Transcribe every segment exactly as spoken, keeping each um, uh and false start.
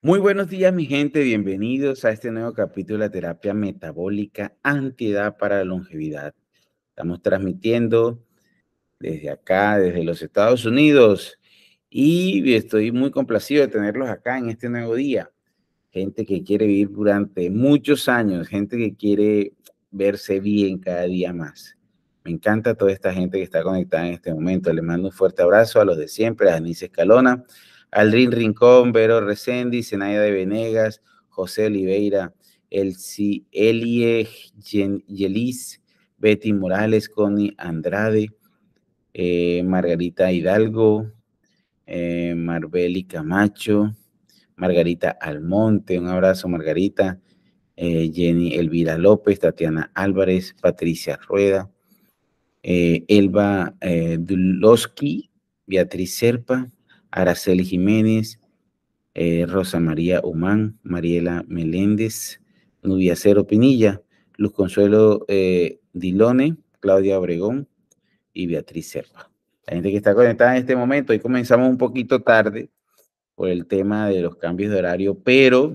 Muy buenos días, mi gente. Bienvenidos a este nuevo capítulo de la terapia metabólica antiedad para la longevidad. Estamos transmitiendo desde acá, desde los Estados Unidos, y estoy muy complacido de tenerlos acá en este nuevo día. Gente que quiere vivir durante muchos años, gente que quiere verse bien cada día más. Me encanta toda esta gente que está conectada en este momento. Les mando un fuerte abrazo a los de siempre, a Denise Escalona, Aldrin Rincón, Vero Resendi, Zenaida de Venegas, José Oliveira, Elsie, Elie Yen- Yelis, Betty Morales, Connie Andrade, eh, Margarita Hidalgo, eh, Marbeli Camacho, Margarita Almonte, un abrazo Margarita, eh, Jenny Elvira López, Tatiana Álvarez, Patricia Rueda, eh, Elba eh, Dulowski, Beatriz Serpa, Araceli Jiménez, eh, Rosa María Humán, Mariela Meléndez, Nubia Cero Pinilla, Luz Consuelo eh, Dilone, Claudia Obregón y Beatriz Serpa. La gente que está conectada en este momento, hoy comenzamos un poquito tarde por el tema de los cambios de horario, pero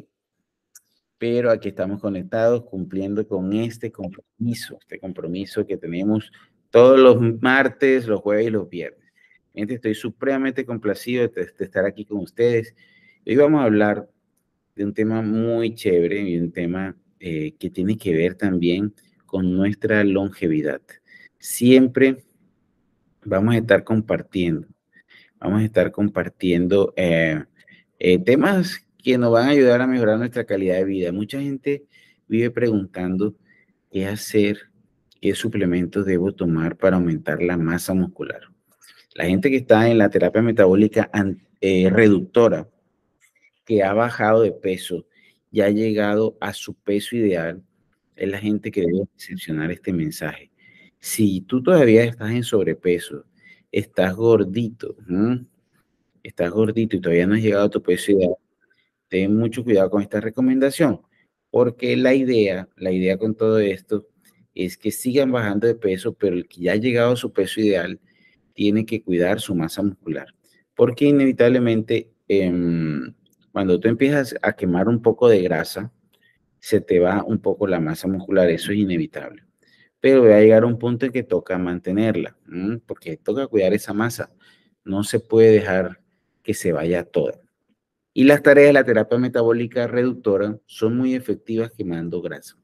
pero aquí estamos conectados cumpliendo con este compromiso, este compromiso que tenemos todos los martes, los jueves y los viernes. Gente, estoy supremamente complacido de, de estar aquí con ustedes. Hoy vamos a hablar de un tema muy chévere y un tema eh, que tiene que ver también con nuestra longevidad. Siempre vamos a estar compartiendo, vamos a estar compartiendo eh, eh, temas que nos van a ayudar a mejorar nuestra calidad de vida. Mucha gente vive preguntando qué hacer, qué suplementos debo tomar para aumentar la masa muscular. La gente que está en la terapia metabólica eh, reductora, que ha bajado de peso y ha llegado a su peso ideal, es la gente que debe recepcionar este mensaje. Si tú todavía estás en sobrepeso, estás gordito, ¿m? estás gordito y todavía no has llegado a tu peso ideal, ten mucho cuidado con esta recomendación, porque la idea, la idea con todo esto es que sigan bajando de peso, pero el que ya ha llegado a su peso ideal tiene que cuidar su masa muscular, porque inevitablemente eh, cuando tú empiezas a quemar un poco de grasa, se te va un poco la masa muscular, eso es inevitable. Pero va a llegar a un punto en que toca mantenerla, ¿m? Porque toca cuidar esa masa, no se puede dejar que se vaya toda. Y las tareas de la terapia metabólica reductora son muy efectivas quemando grasa.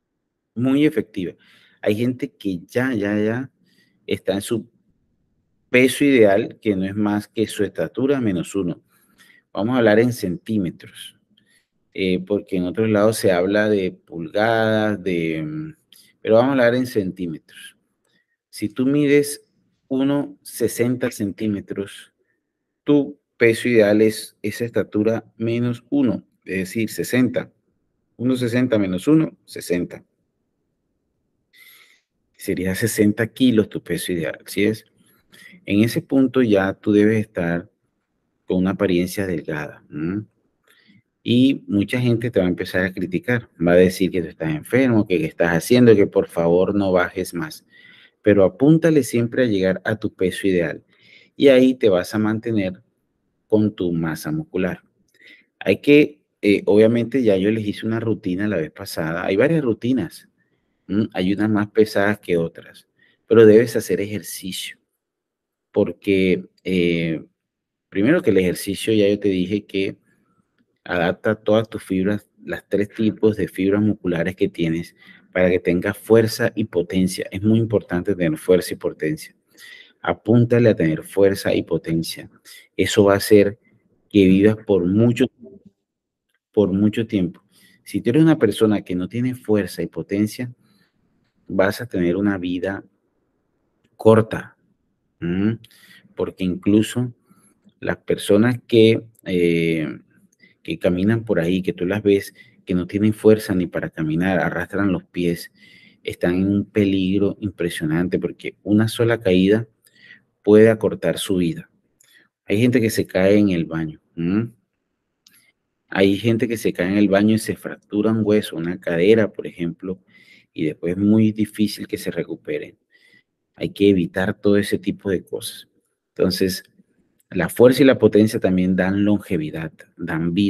Muy efectivas. Hay gente que ya, ya, ya está en su peso ideal, que no es más que su estatura menos uno. Vamos a hablar en centímetros, eh, porque en otros lados se habla de pulgadas, de, mm, pero vamos a hablar en centímetros. Si tú mides uno sesenta centímetros, tu peso ideal es esa estatura menos uno, es decir, sesenta. uno sesenta menos uno, sesenta. Sería sesenta kilos tu peso ideal, ¿sí es? En ese punto ya tú debes estar con una apariencia delgada. ¿m? Y mucha gente te va a empezar a criticar. Va a decir que tú estás enfermo, que qué estás haciendo, que por favor no bajes más. Pero apúntale siempre a llegar a tu peso ideal. Y ahí te vas a mantener con tu masa muscular. Hay que, eh, obviamente ya yo les hice una rutina la vez pasada. Hay varias rutinas. ¿m? Hay unas más pesadas que otras. Pero debes hacer ejercicio. Porque eh, primero que el ejercicio, ya yo te dije que adapta todas tus fibras, las tres tipos de fibras musculares que tienes para que tengas fuerza y potencia. Es muy importante tener fuerza y potencia. Apúntale a tener fuerza y potencia. Eso va a hacer que vivas por mucho, por mucho tiempo. Si tú eres una persona que no tiene fuerza y potencia, vas a tener una vida corta. ¿m? Porque incluso las personas que, eh, que caminan por ahí, que tú las ves, que no tienen fuerza ni para caminar, arrastran los pies, están en un peligro impresionante porque una sola caída puede acortar su vida. Hay gente que se cae en el baño. ¿m? Hay gente que se cae en el baño y se fractura un hueso, una cadera, por ejemplo, y después es muy difícil que se recuperen. Hay que evitar todo ese tipo de cosas. Entonces, la fuerza y la potencia también dan longevidad, dan vida.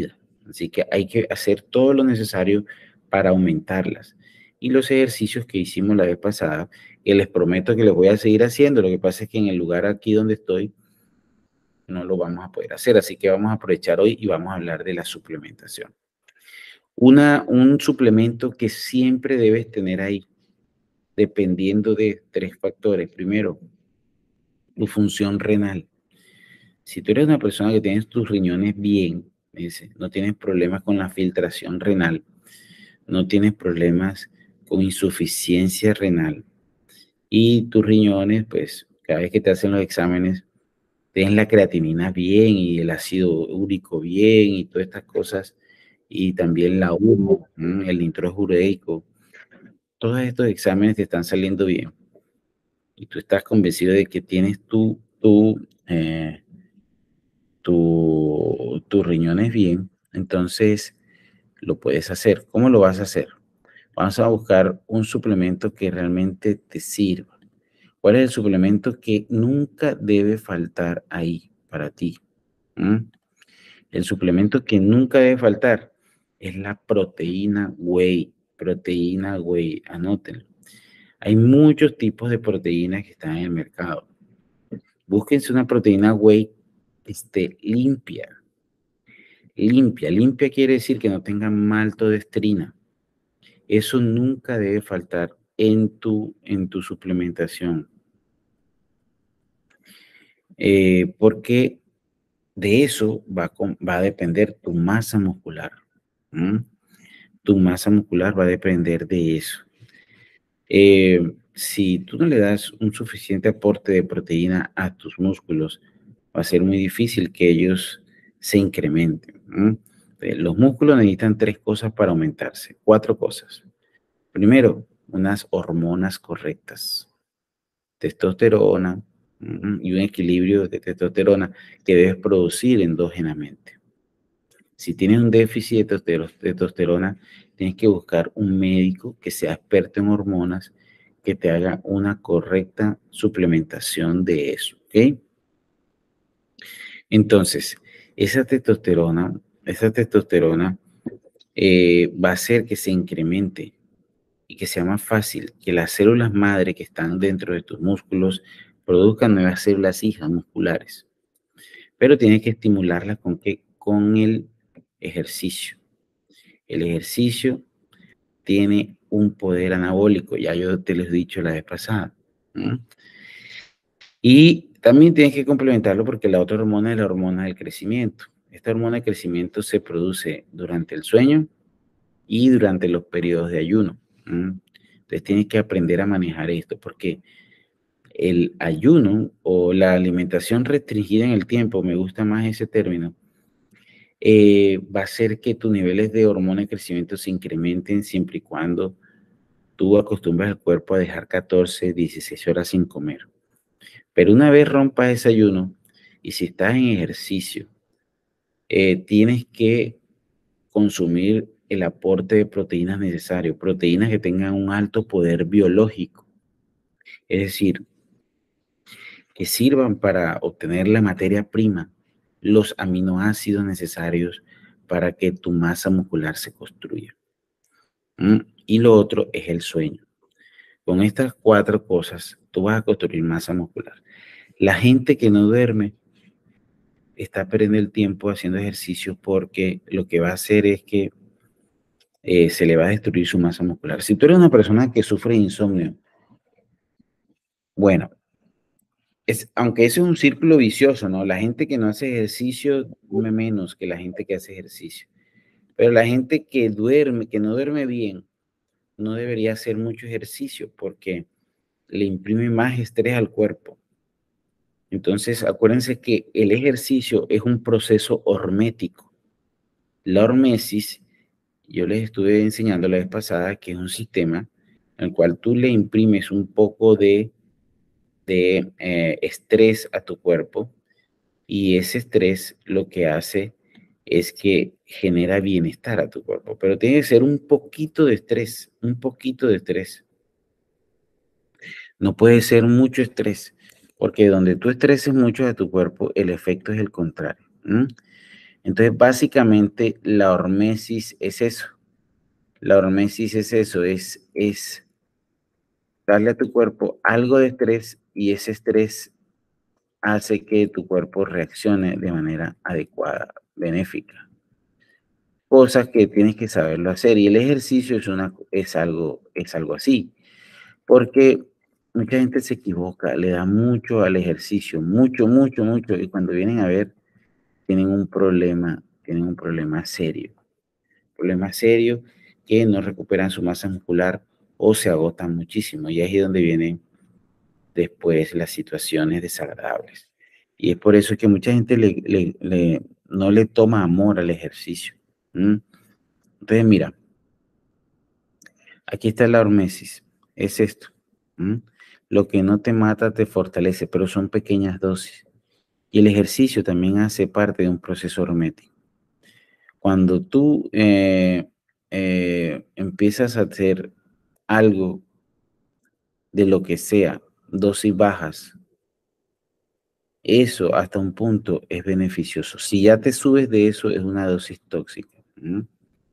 Así que hay que hacer todo lo necesario para aumentarlas. Y los ejercicios que hicimos la vez pasada, que les prometo que les voy a seguir haciendo. Lo que pasa es que en el lugar aquí donde estoy no lo vamos a poder hacer. Así que vamos a aprovechar hoy y vamos a hablar de la suplementación. Una, un suplemento que siempre debes tener ahí, dependiendo de tres factores. Primero, tu función renal. Si tú eres una persona que tienes tus riñones bien, ese, no tienes problemas con la filtración renal, no tienes problemas con insuficiencia renal y tus riñones, pues cada vez que te hacen los exámenes, tienes la creatinina bien y el ácido úrico bien y todas estas cosas, y también la humo, el nitrojureico, todos estos exámenes te están saliendo bien y tú estás convencido de que tienes tu, tu, eh, tu, tus riñones bien, entonces lo puedes hacer. ¿Cómo lo vas a hacer? Vamos a buscar un suplemento que realmente te sirva. ¿Cuál es el suplemento que nunca debe faltar ahí para ti? ¿Mm? El suplemento que nunca debe faltar es la proteína whey. Proteína whey, anótenlo. Hay muchos tipos de proteínas que están en el mercado. Búsquense una proteína whey que esté limpia. Limpia. Limpia quiere decir que no tenga maltodextrina. Eso nunca debe faltar en tu, en tu suplementación. Eh, porque de eso va, con, va a depender tu masa muscular. ¿Mm? Tu masa muscular va a depender de eso. Eh, si tú no le das un suficiente aporte de proteína a tus músculos, va a ser muy difícil que ellos se incrementen. ¿Mm? Los músculos necesitan tres cosas para aumentarse, cuatro cosas. Primero, unas hormonas correctas, testosterona mm, y un equilibrio de testosterona que debes producir endógenamente. Si tienes un déficit de testosterona, tienes que buscar un médico que sea experto en hormonas que te haga una correcta suplementación de eso, ¿ok? Entonces, esa testosterona, esa testosterona eh, va a hacer que se incremente y que sea más fácil que las células madre que están dentro de tus músculos produzcan nuevas células hijas musculares. Pero tienes que estimularlas con, ¿qué? Con el ejercicio. El ejercicio tiene un poder anabólico, ya yo te lo he dicho la vez pasada. ¿Mm? Y también tienes que complementarlo porque la otra hormona es la hormona del crecimiento. Esta hormona de crecimiento se produce durante el sueño y durante los periodos de ayuno. ¿Mm? Entonces tienes que aprender a manejar esto porque el ayuno o la alimentación restringida en el tiempo, me gusta más ese término, eh, va a hacer que tus niveles de hormona de crecimiento se incrementen siempre y cuando tú acostumbras al cuerpo a dejar catorce, dieciséis horas sin comer. Pero una vez rompas ese ayuno y si estás en ejercicio, eh, tienes que consumir el aporte de proteínas necesario, proteínas que tengan un alto poder biológico. Es decir, que sirvan para obtener la materia prima, los aminoácidos necesarios para que tu masa muscular se construya. ¿Mm? Y lo otro es el sueño. Con estas cuatro cosas, tú vas a construir masa muscular. La gente que no duerme está perdiendo el tiempo haciendo ejercicios porque lo que va a hacer es que eh, se le va a destruir su masa muscular. Si tú eres una persona que sufre de insomnio, bueno, es, aunque ese es un círculo vicioso, ¿no? La gente que no hace ejercicio duerme menos que la gente que hace ejercicio. Pero la gente que duerme, que no duerme bien, no debería hacer mucho ejercicio porque le imprime más estrés al cuerpo. Entonces, acuérdense que el ejercicio es un proceso hormético. La hormesis, yo les estuve enseñando la vez pasada que es un sistema en el cual tú le imprimes un poco de, de eh, estrés a tu cuerpo y ese estrés lo que hace es que genera bienestar a tu cuerpo, pero tiene que ser un poquito de estrés, un poquito de estrés. No puede ser mucho estrés, porque donde tú estreses mucho a tu cuerpo, el efecto es el contrario. ¿Mm? Entonces, básicamente, la hormesis es eso. La hormesis es eso, es, es darle a tu cuerpo algo de estrés y ese estrés hace que tu cuerpo reaccione de manera adecuada, benéfica. Cosas que tienes que saberlo hacer y el ejercicio es, una, es, algo, es algo así, porque mucha gente se equivoca, le da mucho al ejercicio, mucho, mucho, mucho, y cuando vienen a ver, tienen un problema, tienen un problema serio, problema serio que no recuperan su masa muscular o se agotan muchísimo, y ahí es donde vienen después las situaciones desagradables. Y es por eso que mucha gente le, le- le- no le toma amor al ejercicio. ¿M? Entonces, mira, aquí está la hormesis. Es esto. ¿M? Lo que no te mata te fortalece, pero son pequeñas dosis. Y el ejercicio también hace parte de un proceso hormético. Cuando tú eh, eh, empiezas a hacer algo de lo que sea, dosis bajas, eso hasta un punto es beneficioso. Si ya te subes de eso, es una dosis tóxica. ¿M?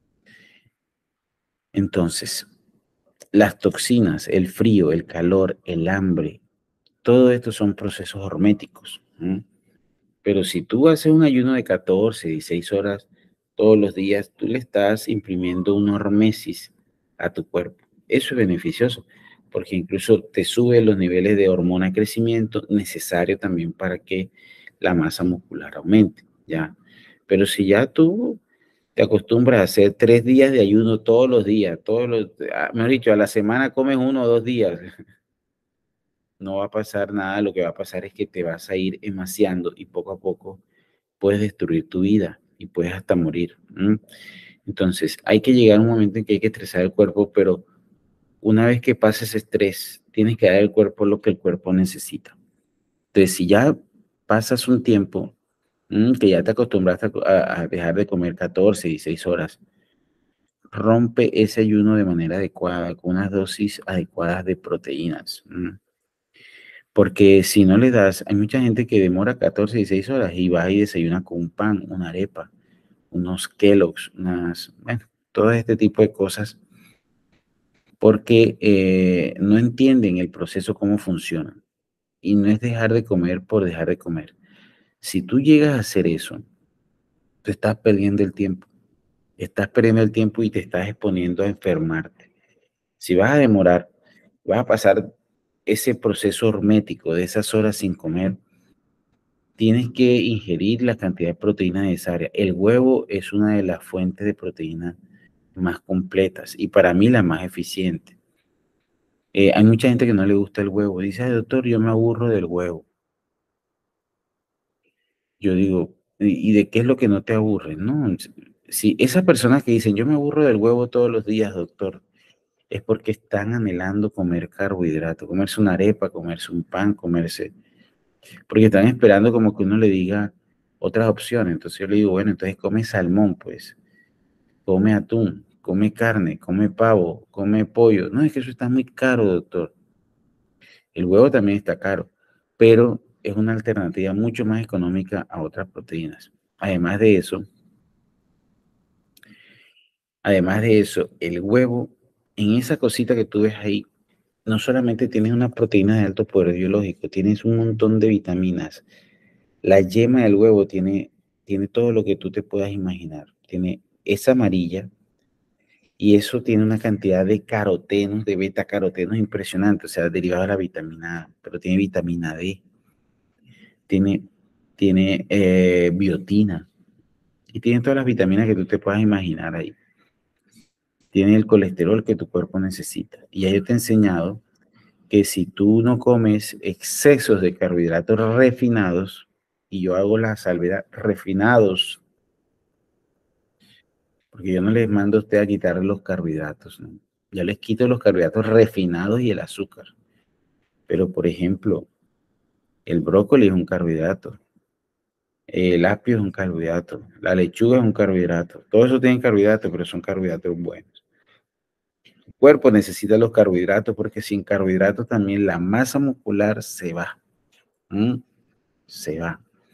Entonces, las toxinas, el frío, el calor, el hambre, todo esto son procesos horméticos. ¿M? Pero si tú haces un ayuno de catorce, dieciséis horas todos los días, tú le estás imprimiendo una hormesis a tu cuerpo. Eso es beneficioso, porque incluso te sube los niveles de hormona de crecimiento necesario también para que la masa muscular aumente, ¿ya? Pero si ya tú te acostumbras a hacer tres días de ayuno todos los días, todos los, ah, mejor dicho, a la semana comes uno o dos días, no va a pasar nada, lo que va a pasar es que te vas a ir emaciando y poco a poco puedes destruir tu vida y puedes hasta morir. ¿M? Entonces, hay que llegar a un momento en que hay que estresar el cuerpo, pero una vez que pases ese estrés, tienes que dar al cuerpo lo que el cuerpo necesita. Entonces, si ya pasas un tiempo, ¿m? Que ya te acostumbraste a, a dejar de comer catorce, dieciséis horas, rompe ese ayuno de manera adecuada, con unas dosis adecuadas de proteínas. ¿M? Porque si no le das, hay mucha gente que demora catorce, dieciséis horas y va y desayuna con un pan, una arepa, unos Kellogg's, unas, bueno, todo este tipo de cosas, porque eh, no entienden el proceso, cómo funciona. Y no es dejar de comer por dejar de comer. Si tú llegas a hacer eso, tú estás perdiendo el tiempo. Estás perdiendo el tiempo y te estás exponiendo a enfermarte. Si vas a demorar, vas a pasar ese proceso hormético de esas horas sin comer, tienes que ingerir la cantidad de proteína necesaria. El huevo es una de las fuentes de proteína más completas y para mí la más eficiente. Eh, hay mucha gente que no le gusta el huevo. Dice: "Ay, doctor, yo me aburro del huevo". Yo digo: "¿Y y de qué es lo que no te aburre?". No, s- si esas personas que dicen: "Yo me aburro del huevo todos los días, doctor", es porque están anhelando comer carbohidrato, comerse una arepa, comerse un pan, comerse, porque están esperando como que uno le diga otras opciones. Entonces yo le digo: "Bueno, entonces come salmón, pues, come atún, come carne, come pavo, come pollo". "No, es que eso está muy caro, doctor". El huevo también está caro, pero es una alternativa mucho más económica a otras proteínas. Además de eso, además de eso, el huevo, en esa cosita que tú ves ahí, no solamente tienes una proteína de alto poder biológico, tienes un montón de vitaminas. La yema del huevo tiene, tiene todo lo que tú te puedas imaginar. Tiene esa amarilla y eso tiene una cantidad de carotenos, de betacarotenos impresionante, o sea, derivado de la vitamina A, pero tiene vitamina D, tiene, tiene eh, biotina y tiene todas las vitaminas que tú te puedas imaginar ahí. Tiene el colesterol que tu cuerpo necesita. Y ya yo te he enseñado que si tú no comes excesos de carbohidratos refinados, y yo hago la salvedad, refinados, porque yo no les mando a usted a quitar los carbohidratos, ¿no? Yo les quito los carbohidratos refinados y el azúcar. Pero, por ejemplo, el brócoli es un carbohidrato, el apio es un carbohidrato, la lechuga es un carbohidrato. Todo eso tiene carbohidratos, pero son carbohidratos buenos. El cuerpo necesita los carbohidratos porque sin carbohidratos también la masa muscular se va. ¿M? Se va.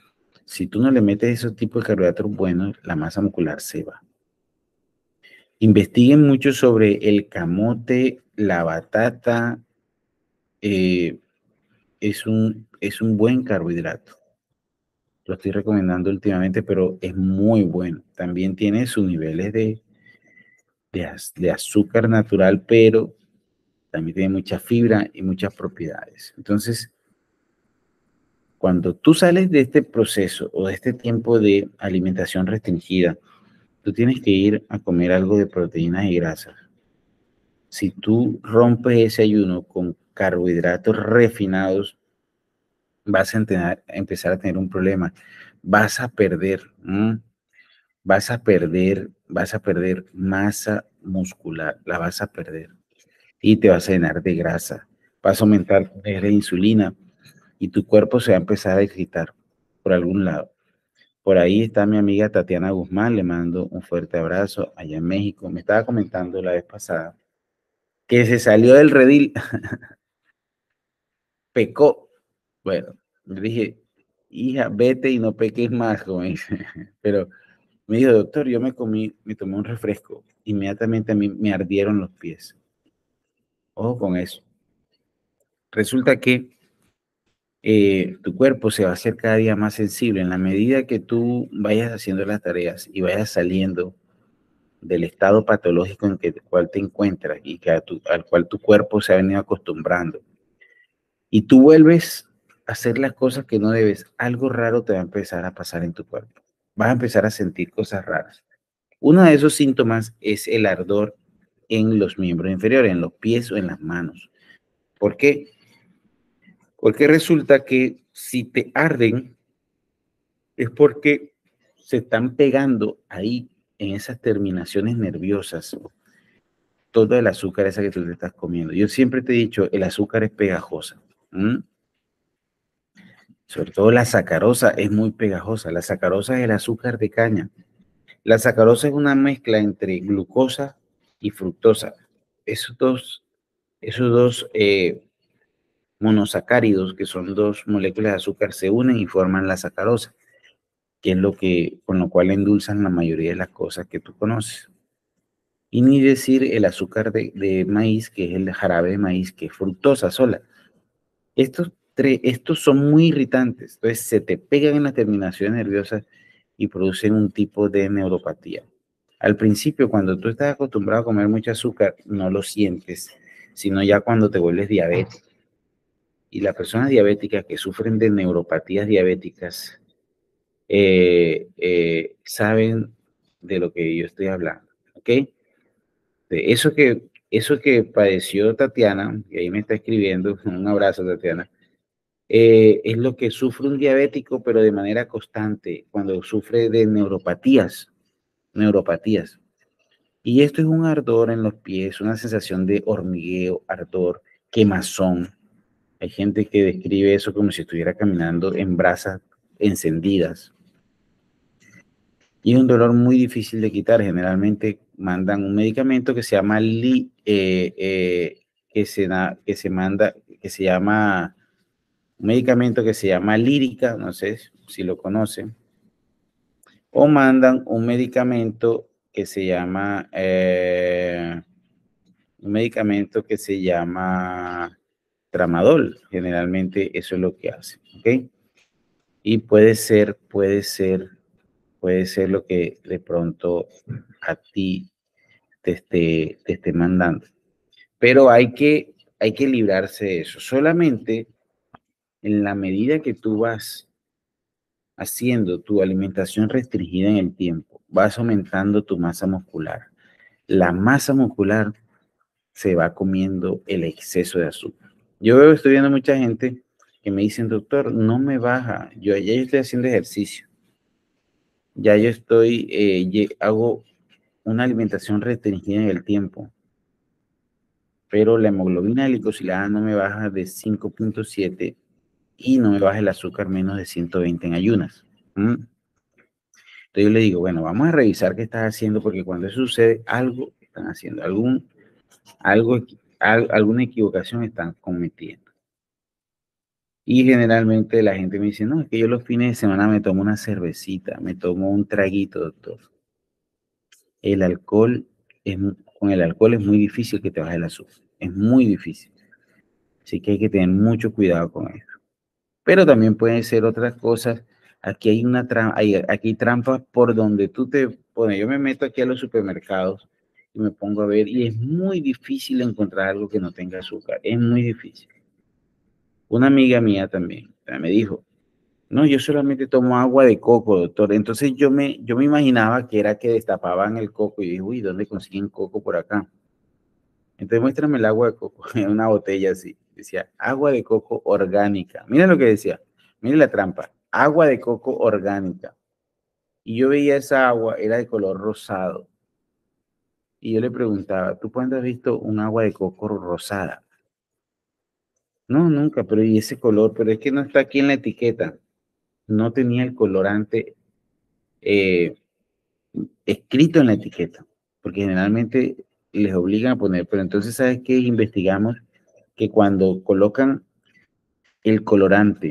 Si tú no le metes esos tipos de carbohidratos buenos, la masa muscular se va. Investiguen mucho sobre el camote, la batata. Eh, es, un, es un buen carbohidrato. Lo estoy recomendando últimamente, pero es muy bueno. También tiene sus niveles de, de, de azúcar natural, pero también tiene mucha fibra y muchas propiedades. Entonces, cuando tú sales de este proceso o de este tiempo de alimentación restringida, tú tienes que ir a comer algo de proteínas y grasas. Si tú rompes ese ayuno con carbohidratos refinados, vas a, tener, a empezar a tener un problema. Vas a perder, ¿m? vas a perder, vas a perder masa muscular, la vas a perder y te vas a llenar de grasa. Vas a aumentar la insulina y tu cuerpo se va a empezar a excitar por algún lado. Por ahí está mi amiga Tatiana Guzmán, le mando un fuerte abrazo allá en México. Me estaba comentando la vez pasada que se salió del redil, pecó. Bueno, le dije, hija, vete y no peques más, como dice. Pero me dijo, doctor, yo me comí, me tomé un refresco. Inmediatamente a mí me ardieron los pies. Ojo con eso. Resulta que eh, tu cuerpo se va a hacer cada día más sensible en la medida que tú vayas haciendo las tareas y vayas saliendo del estado patológico en el cual te encuentras y que a tu, al cual tu cuerpo se ha venido acostumbrando. Y tú vuelves a hacer las cosas que no debes, algo raro te va a empezar a pasar en tu cuerpo. Vas a empezar a sentir cosas raras. Uno de esos síntomas es el ardor en los miembros inferiores, en los pies o en las manos. ¿Por qué? Porque resulta que si te arden, es porque se están pegando ahí en esas terminaciones nerviosas todo el azúcar esa que tú te estás comiendo. Yo siempre te he dicho, el azúcar es pegajosa. ¿Mm? Sobre todo la sacarosa es muy pegajosa. La sacarosa es el azúcar de caña. La sacarosa es una mezcla entre glucosa y fructosa. Esos dos, esos dos eh, monosacáridos, que son dos moléculas de azúcar, se unen y forman la sacarosa, que es lo que, con lo cual endulzan la mayoría de las cosas que tú conoces. Y ni decir el azúcar de, de maíz, que es el jarabe de maíz, que es fructosa sola. Estos, tres, estos son muy irritantes, entonces se te pegan en las terminaciones nerviosas y producen un tipo de neuropatía. Al principio, cuando tú estás acostumbrado a comer mucho azúcar, no lo sientes, sino ya cuando te vuelves diabético. Y las personas diabéticas que sufren de neuropatías diabéticas eh, eh, saben de lo que yo estoy hablando, ¿ok? De eso que, eso que padeció Tatiana, y ahí me está escribiendo, un abrazo Tatiana, eh, es lo que sufre un diabético, pero de manera constante, cuando sufre de neuropatías, neuropatías. Y esto es un ardor en los pies, una sensación de hormigueo, ardor, quemazón. Hay gente que describe eso como si estuviera caminando en brasas encendidas. Y es un dolor muy difícil de quitar. Generalmente mandan un medicamento que se llama li, eh, eh, que se da, que se manda, que se llama un medicamento que se llama lírica, no sé si lo conocen, o mandan un medicamento que se llama eh, un medicamento que se llama tramadol. Generalmente eso es lo que hace, ¿ok? Y puede ser, puede ser, puede ser lo que de pronto a ti te esté, te esté mandando. Pero hay que, hay que librarse de eso. Solamente en la medida que tú vas haciendo tu alimentación restringida en el tiempo, vas aumentando tu masa muscular. La masa muscular se va comiendo el exceso de azúcar. Yo veo, estoy viendo mucha gente que me dicen, doctor, no me baja, yo ya estoy haciendo ejercicio, ya yo estoy, eh, hago una alimentación restringida en el tiempo, pero la hemoglobina glicosilada no me baja de cinco punto siete y no me baja el azúcar menos de ciento veinte en ayunas. ¿Mm? Entonces yo le digo, bueno, vamos a revisar qué estás haciendo, porque cuando eso sucede, algo están haciendo, algún, algo, al, alguna equivocación están cometiendo. Y generalmente la gente me dice, no, es que yo los fines de semana me tomo una cervecita, me tomo un traguito, doctor. El alcohol, es, con el alcohol es muy difícil que te baje el azúcar. Es muy difícil. Así que hay que tener mucho cuidado con eso. Pero también pueden ser otras cosas. Aquí hay una trampa, hay, aquí hay trampas por donde tú te pones. Yo me meto aquí a los supermercados y me pongo a ver y es muy difícil encontrar algo que no tenga azúcar. Es muy difícil. Una amiga mía también me dijo, no, yo solamente tomo agua de coco, doctor. Entonces yo me, yo me imaginaba que era que destapaban el coco y dije, uy, ¿dónde consiguen coco por acá? Entonces muéstrame el agua de coco en una botella así. Decía, agua de coco orgánica. Mira lo que decía. Mira la trampa. Agua de coco orgánica. Y yo veía esa agua, era de color rosado. Y yo le preguntaba, ¿tú cuándo has visto un agua de coco rosada? No, nunca, pero ¿y ese color? Pero es que no está aquí en la etiqueta. No tenía el colorante eh, escrito en la etiqueta, porque generalmente les obligan a poner, pero entonces, ¿sabes qué? Investigamos que cuando colocan el colorante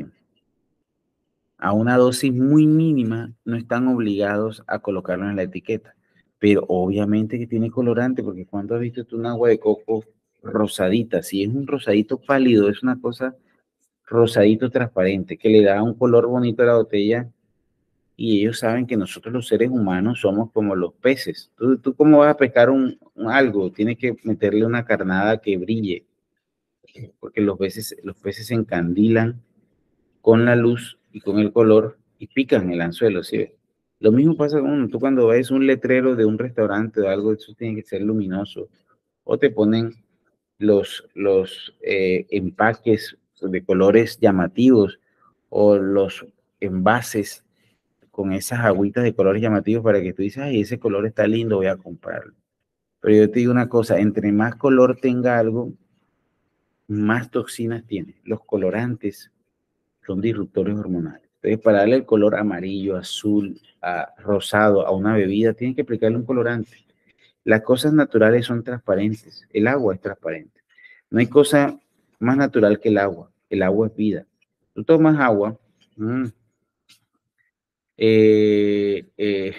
a una dosis muy mínima, no están obligados a colocarlo en la etiqueta. Pero obviamente que tiene colorante, porque cuando has visto tú un agua de coco rosadita, si es un rosadito pálido, es una cosa rosadito transparente, que le da un color bonito a la botella, y ellos saben que nosotros los seres humanos somos como los peces. Tú, tú cómo vas a pescar un, un algo, tienes que meterle una carnada que brille, porque los peces, los peces se encandilan con la luz y con el color y pican el anzuelo, ¿sí ves? Lo mismo pasa con uno. Tú cuando ves un letrero de un restaurante o algo, eso tiene que ser luminoso. O te ponen los, los eh, empaques de colores llamativos o los envases con esas agüitas de colores llamativos para que tú dices, ay, ese color está lindo, voy a comprarlo. Pero yo te digo una cosa, entre más color tenga algo, más toxinas tiene. Los colorantes son disruptores hormonales. Entonces, para darle el color amarillo, azul, a, rosado a una bebida, tienes que aplicarle un colorante. Las cosas naturales son transparentes. El agua es transparente. No hay cosa más natural que el agua. El agua es vida. Tú tomas agua, mmm, eh, eh,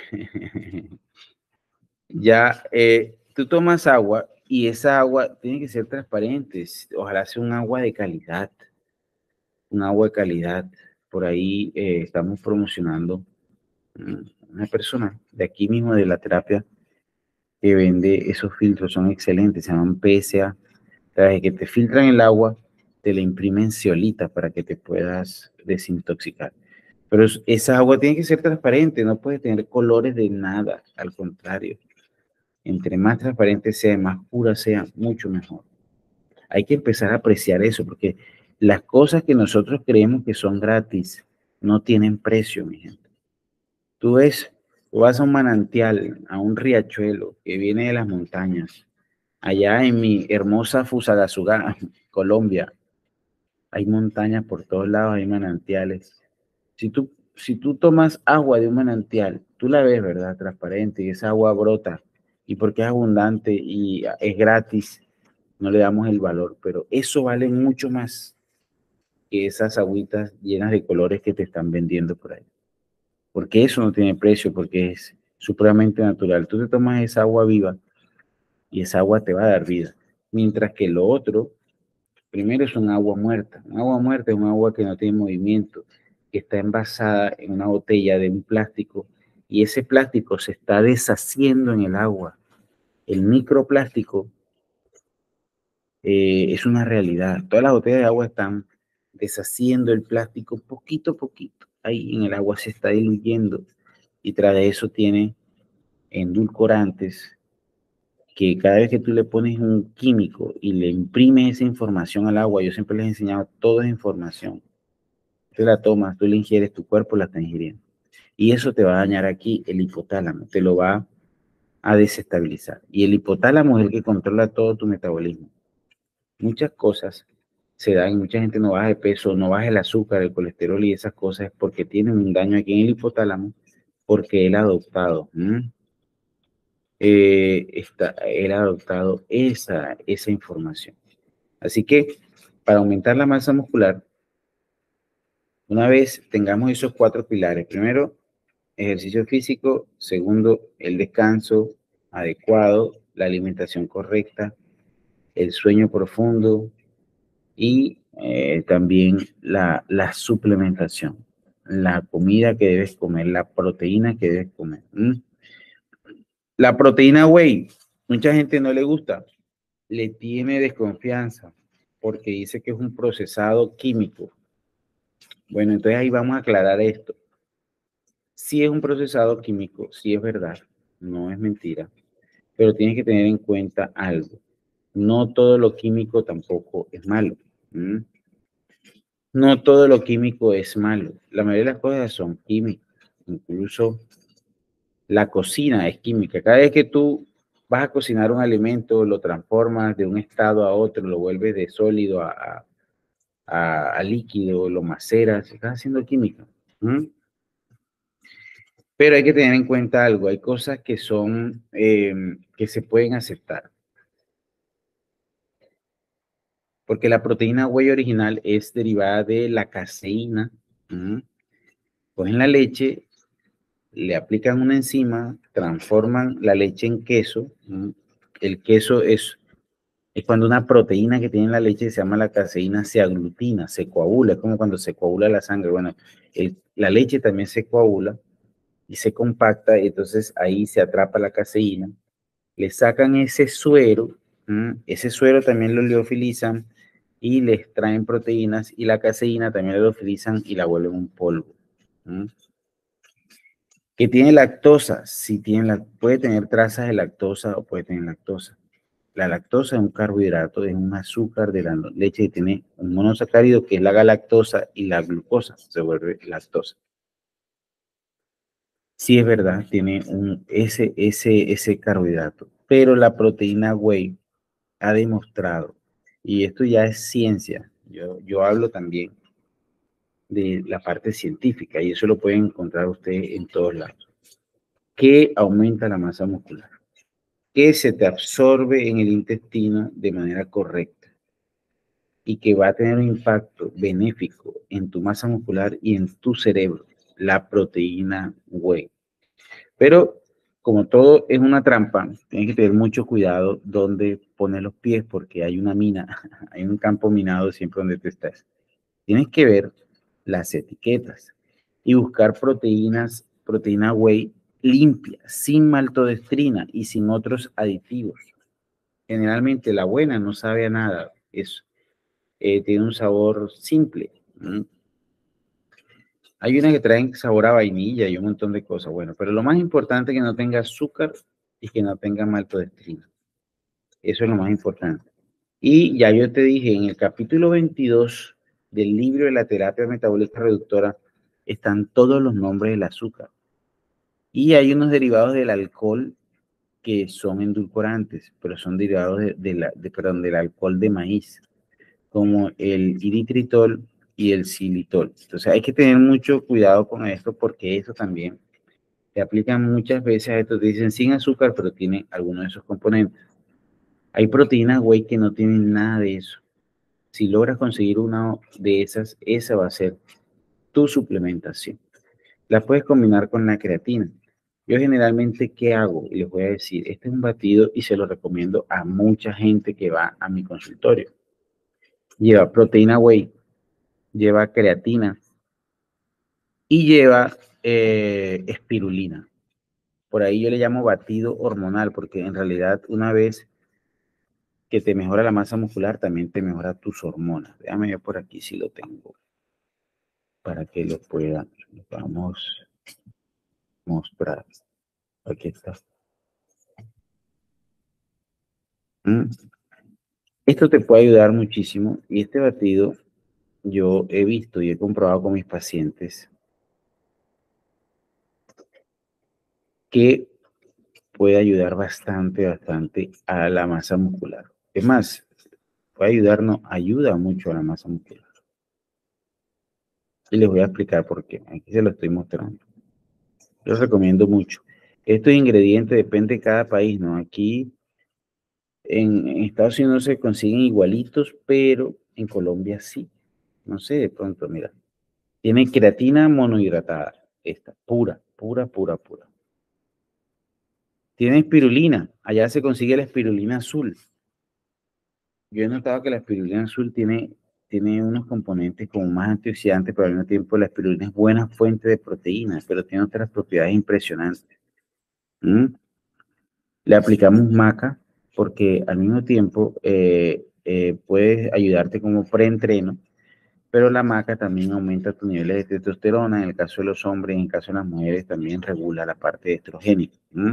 ya, eh, tú tomas agua y esa agua tiene que ser transparente. Ojalá sea un agua de calidad. Un agua de calidad. Por ahí eh, estamos promocionando una persona de aquí mismo de la terapia que vende esos filtros, son excelentes, se llaman P S A, traje que te filtran el agua, te la imprimen ceolita para que te puedas desintoxicar. Pero esa agua tiene que ser transparente, no puede tener colores de nada, al contrario. Entre más transparente sea, más pura sea, mucho mejor. Hay que empezar a apreciar eso, porque las cosas que nosotros creemos que son gratis no tienen precio, mi gente. Tú ves, tú vas a un manantial, a un riachuelo que viene de las montañas, allá en mi hermosa Fusagasugá, Colombia, hay montañas por todos lados, hay manantiales. Si tú, si tú tomas agua de un manantial, tú la ves, ¿verdad? Transparente, y esa agua brota, y porque es abundante y es gratis, no le damos el valor, pero eso vale mucho más que esas agüitas llenas de colores que te están vendiendo por ahí. Porque eso no tiene precio, porque es supremamente natural. Tú te tomas esa agua viva y esa agua te va a dar vida. Mientras que lo otro, primero es un agua muerta. Un agua muerta es un agua que no tiene movimiento, que está envasada en una botella de un plástico y ese plástico se está deshaciendo en el agua. El microplástico eh, es una realidad. Todas las botellas de agua están deshaciendo el plástico poquito a poquito. Ahí en el agua se está diluyendo y tras de eso tiene endulcorantes que cada vez que tú le pones un químico y le imprimes esa información al agua, yo siempre les he enseñado toda esa información. Tú la tomas, tú la ingieres, tu cuerpo la está ingiriendo. Y eso te va a dañar aquí el hipotálamo, te lo va a desestabilizar. Y el hipotálamo es el que controla todo tu metabolismo. Muchas cosas se dan, mucha gente no baja de peso, no baja el azúcar, el colesterol y esas cosas porque tienen un daño aquí en el hipotálamo porque él ha adoptado. ¿Mm? eh, está, él ha adoptado esa, esa información. Así que para aumentar la masa muscular, Una vez tengamos esos cuatro pilares, primero, ejercicio físico, segundo, el descanso adecuado, la alimentación correcta, el sueño profundo y eh, también la, la suplementación, la comida que debes comer, la proteína que debes comer. ¿Mm? La proteína whey, mucha gente no le gusta, le tiene desconfianza porque dice que es un procesado químico. Bueno, entonces ahí vamos a aclarar esto. Sí es un procesado químico, sí es verdad, no es mentira, pero tienes que tener en cuenta algo. No todo lo químico tampoco es malo. ¿Mm? No todo lo químico es malo. La mayoría de las cosas son químicas. Incluso la cocina es química. Cada vez que tú vas a cocinar un alimento, lo transformas de un estado a otro, lo vuelves de sólido a, a, a, a líquido, lo maceras, estás haciendo química. ¿Mm? Pero hay que tener en cuenta algo. Hay cosas que son, eh, que se pueden aceptar. Porque la proteína whey original es derivada de la caseína. ¿Mm? Cogen la leche, le aplican una enzima, transforman la leche en queso. ¿Mm? El queso es, es cuando una proteína que tiene la leche, que se llama la caseína, se aglutina, se coagula. Es como cuando se coagula la sangre. Bueno, el, la leche también se coagula y se compacta, y entonces ahí se atrapa la caseína. Le sacan ese suero, ¿m? Ese suero también lo liofilizan y le extraen proteínas, y la caseína también la liofilizan y la vuelven un polvo. ¿M? Que tiene lactosa, sí tiene la, puede tener trazas de lactosa o puede tener lactosa. La lactosa es un carbohidrato, es un azúcar de la leche que tiene un monosacárido que es la galactosa, y la glucosa se vuelve lactosa. Sí es verdad, tiene un, ese, ese, ese carbohidrato, pero la proteína whey ha demostrado, y esto ya es ciencia, yo, yo hablo también de la parte científica, y eso lo pueden encontrar ustedes en todos lados, que aumenta la masa muscular, que se te absorbe en el intestino de manera correcta y que va a tener un impacto benéfico en tu masa muscular y en tu cerebro, la proteína whey. Pero como todo es una trampa, tienes que tener mucho cuidado donde pones los pies, porque hay una mina, hay un campo minado siempre donde tú estás. Tienes que ver las etiquetas y buscar proteínas, proteína whey limpia, sin maltodextrina y sin otros aditivos. Generalmente la buena no sabe a nada, es, eh, tiene un sabor simple. ¿Mm? Hay unas que traen sabor a vainilla y un montón de cosas, bueno, pero lo más importante es que no tenga azúcar y que no tenga maltodextrina. Eso es lo más importante. Y ya yo te dije, en el capítulo veintidós del libro de la terapia metabólica reductora están todos los nombres del azúcar. Y hay unos derivados del alcohol que son endulcorantes, pero son derivados de, de la, de, perdón, del alcohol de maíz, como el eritritol y el xilitol. Entonces hay que tener mucho cuidado con esto, porque eso también se aplican muchas veces a esto. Te dicen sin azúcar, pero tiene algunos de esos componentes. Hay proteínas whey que no tienen nada de eso. Si logras conseguir una de esas, esa va a ser tu suplementación. La puedes combinar con la creatina. Yo generalmente, ¿qué hago? Y les voy a decir, este es un batido y se lo recomiendo a mucha gente que va a mi consultorio. Lleva proteína whey, lleva creatina y lleva eh, espirulina. Por ahí yo le llamo batido hormonal, porque en realidad una vez que te mejora la masa muscular, también te mejora tus hormonas. Déjame ver por aquí si lo tengo, para que lo pueda, lo podamos mostrar. Aquí está. ¿Mm? Esto te puede ayudar muchísimo, y este batido yo he visto y he comprobado con mis pacientes que puede ayudar bastante, bastante a la masa muscular. Es más, puede ayudarnos, ayuda mucho a la masa muscular. Y les voy a explicar por qué. Aquí se lo estoy mostrando. Yo los recomiendo mucho. Estos ingredientes depende de cada país, ¿no? Aquí en, en Estados Unidos se consiguen igualitos, pero en Colombia sí. No sé, de pronto, mira. Tiene creatina monohidratada, esta, pura, pura, pura, pura. Tiene espirulina, allá se consigue la espirulina azul. Yo he notado que la espirulina azul tiene, tiene unos componentes como más antioxidantes, pero al mismo tiempo la espirulina es buena fuente de proteínas, pero tiene otras propiedades impresionantes. ¿Mm? Le aplicamos maca porque al mismo tiempo eh, eh, puede ayudarte como preentreno, pero la maca también aumenta tus niveles de testosterona, en el caso de los hombres, en el caso de las mujeres también regula la parte estrogénica. ¿Mm?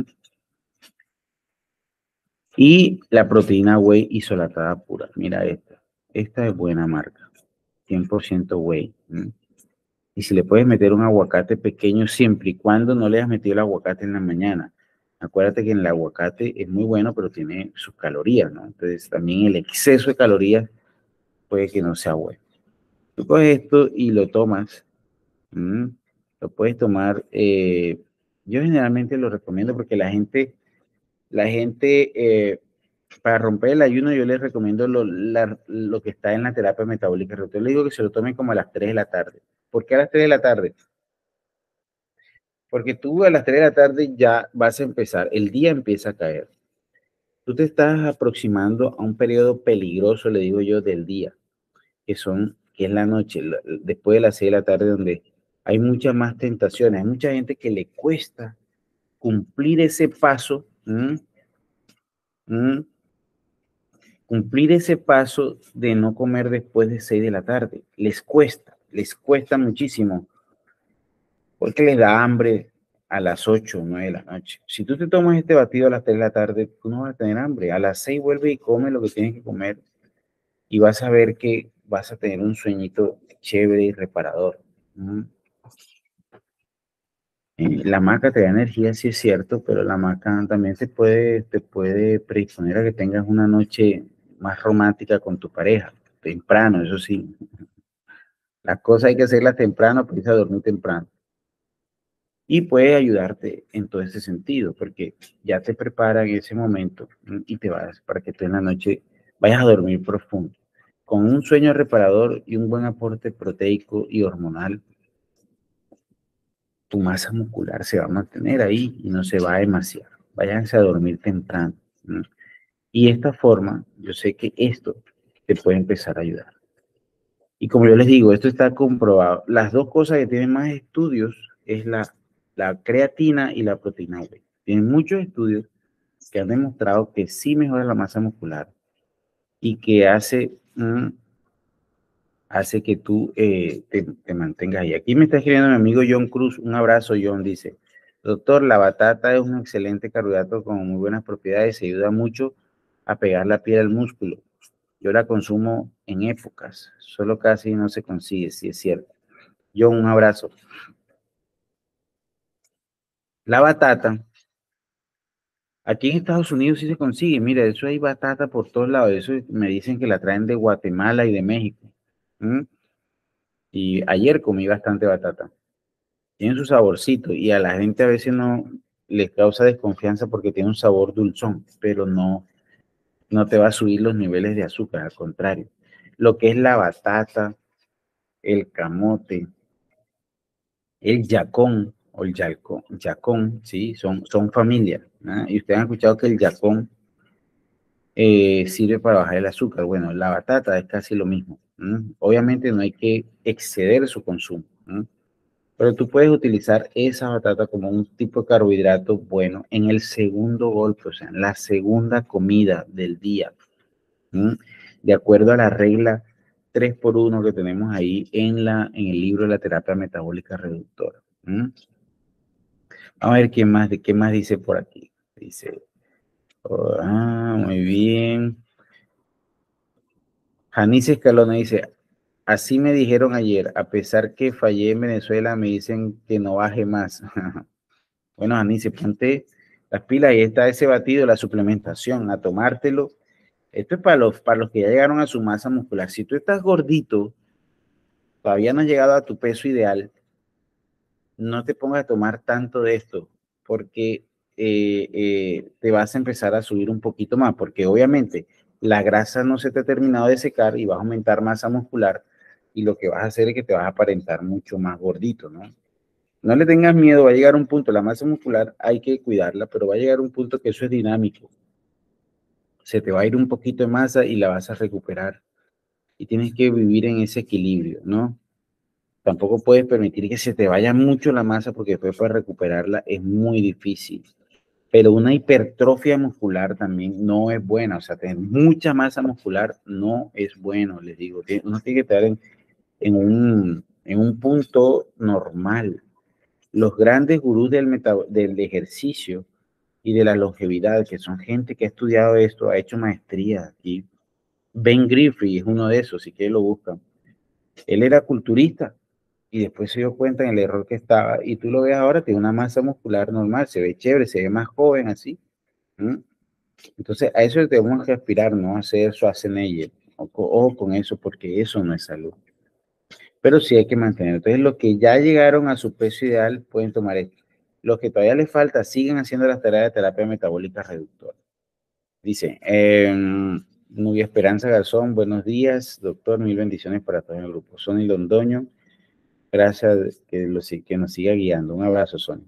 Y la proteína whey isolatada pura, mira esta, esta es buena marca, cien por ciento whey. ¿Mm? Y si le puedes meter un aguacate pequeño siempre y cuando no le hayas metido el aguacate en la mañana. Acuérdate que en el aguacate es muy bueno, pero tiene sus calorías, ¿no? Entonces también el exceso de calorías puede que no sea bueno. Tú coges esto y lo tomas. ¿Mm? Lo puedes tomar. Eh, yo generalmente lo recomiendo porque la gente, la gente, eh, para romper el ayuno, yo les recomiendo lo, la, lo que está en la terapia metabólica. Yo les digo que se lo tomen como a las tres de la tarde. ¿Por qué a las tres de la tarde? Porque tú a las tres de la tarde ya vas a empezar, el día empieza a caer. Tú te estás aproximando a un periodo peligroso, le digo yo, del día, que son, que es la noche, después de las seis de la tarde, donde hay muchas más tentaciones. Hay mucha gente que le cuesta cumplir ese paso, ¿m? ¿m? Cumplir ese paso de no comer después de seis de la tarde. Les cuesta, les cuesta muchísimo. Porque les da hambre a las ocho o nueve de la noche. Si tú te tomas este batido a las tres de la tarde, tú no vas a tener hambre. A las seis vuelve y come lo que tienes que comer y vas a ver que vas a tener un sueñito chévere y reparador. ¿Mm? Eh, la maca te da energía, sí es cierto, pero la maca también te puede, te puede predisponer a que tengas una noche más romántica con tu pareja, temprano, eso sí. Las cosas hay que hacerlas temprano para irse a dormir temprano. Y puede ayudarte en todo ese sentido, porque ya te prepara en ese momento y te vas para que tú en la noche vayas a dormir profundo. Con un sueño reparador y un buen aporte proteico y hormonal, tu masa muscular se va a mantener ahí y no se va a demasiar. Váyanse a dormir temprano. ¿No? Y de esta forma, yo sé que esto te puede empezar a ayudar. Y como yo les digo, esto está comprobado. Las dos cosas que tienen más estudios es la, la creatina y la proteína whey. Tienen muchos estudios que han demostrado que sí mejora la masa muscular y que hace, mm, hace que tú eh, te, te mantengas ahí. Aquí me está escribiendo mi amigo John Cruz. Un abrazo, John. Dice, doctor, la batata es un excelente carbohidrato con muy buenas propiedades. Se ayuda mucho a pegar la piel al músculo. Yo la consumo en épocas, solo casi no se consigue, si es cierto. Yo un abrazo. La batata, aquí en Estados Unidos sí se consigue. Mira, eso hay batata por todos lados. Eso me dicen que la traen de Guatemala y de México. ¿Mm? Y ayer comí bastante batata. Tiene su saborcito y a la gente a veces no les causa desconfianza porque tiene un sabor dulzón, pero no, no te va a subir los niveles de azúcar, al contrario. Lo que es la batata, el camote, el yacón o el yalcón, yacón, sí, son, son familia. ¿No? Y ustedes han escuchado que el yacón eh, sirve para bajar el azúcar. Bueno, la batata es casi lo mismo. ¿No? Obviamente no hay que exceder su consumo, ¿no? Pero tú puedes utilizar esa batata como un tipo de carbohidrato bueno en el segundo golpe, o sea, en la segunda comida del día, ¿no? De acuerdo a la regla tres por uno que tenemos ahí en, la, en el libro de la terapia metabólica reductora. ¿No? Vamos a ver qué más, de qué más dice por aquí. Dice, oh, ah, muy bien. Janice Escalona dice, así me dijeron ayer, a pesar que fallé en Venezuela, me dicen que no baje más. Bueno, Janice, ponte las pilas y está ese batido, la suplementación, a tomártelo. Esto es para los, para los que ya llegaron a su masa muscular. Si tú estás gordito, todavía no has llegado a tu peso ideal, no te pongas a tomar tanto de esto, porque eh, eh, te vas a empezar a subir un poquito más, porque obviamente la grasa no se te ha terminado de secar y vas a aumentar masa muscular y lo que vas a hacer es que te vas a aparentar mucho más gordito, ¿no? No le tengas miedo, va a llegar un punto, la masa muscular hay que cuidarla, pero va a llegar un punto que eso es dinámico. Se te va a ir un poquito de masa y la vas a recuperar. Y tienes que vivir en ese equilibrio, ¿no? Tampoco puedes permitir que se te vaya mucho la masa porque después para recuperarla es muy difícil. Pero una hipertrofia muscular también no es buena. O sea, tener mucha masa muscular no es bueno, les digo. Uno tiene que estar en, en, un, en un punto normal. Los grandes gurús del, del ejercicio y de la longevidad, que son gente que ha estudiado esto, ha hecho maestría aquí. Ben Griffith es uno de esos, si que lo buscan. Él era culturista y después se dio cuenta en el error que estaba y tú lo ves ahora, tiene una masa muscular normal, se ve chévere, se ve más joven así. ¿Mm? Entonces a eso tenemos que aspirar, no a ser Schwarzenegger, ojo con eso porque eso no es salud. Pero sí hay que mantener. Entonces los que ya llegaron a su peso ideal pueden tomar esto. Los que todavía les falta siguen haciendo las tareas de terapia metabólica reductora. Dice, eh, Nubia Esperanza Garzón, buenos días, doctor, mil bendiciones para todo el grupo. Sonny Londoño, gracias que, lo, que nos siga guiando. Un abrazo, Sonny.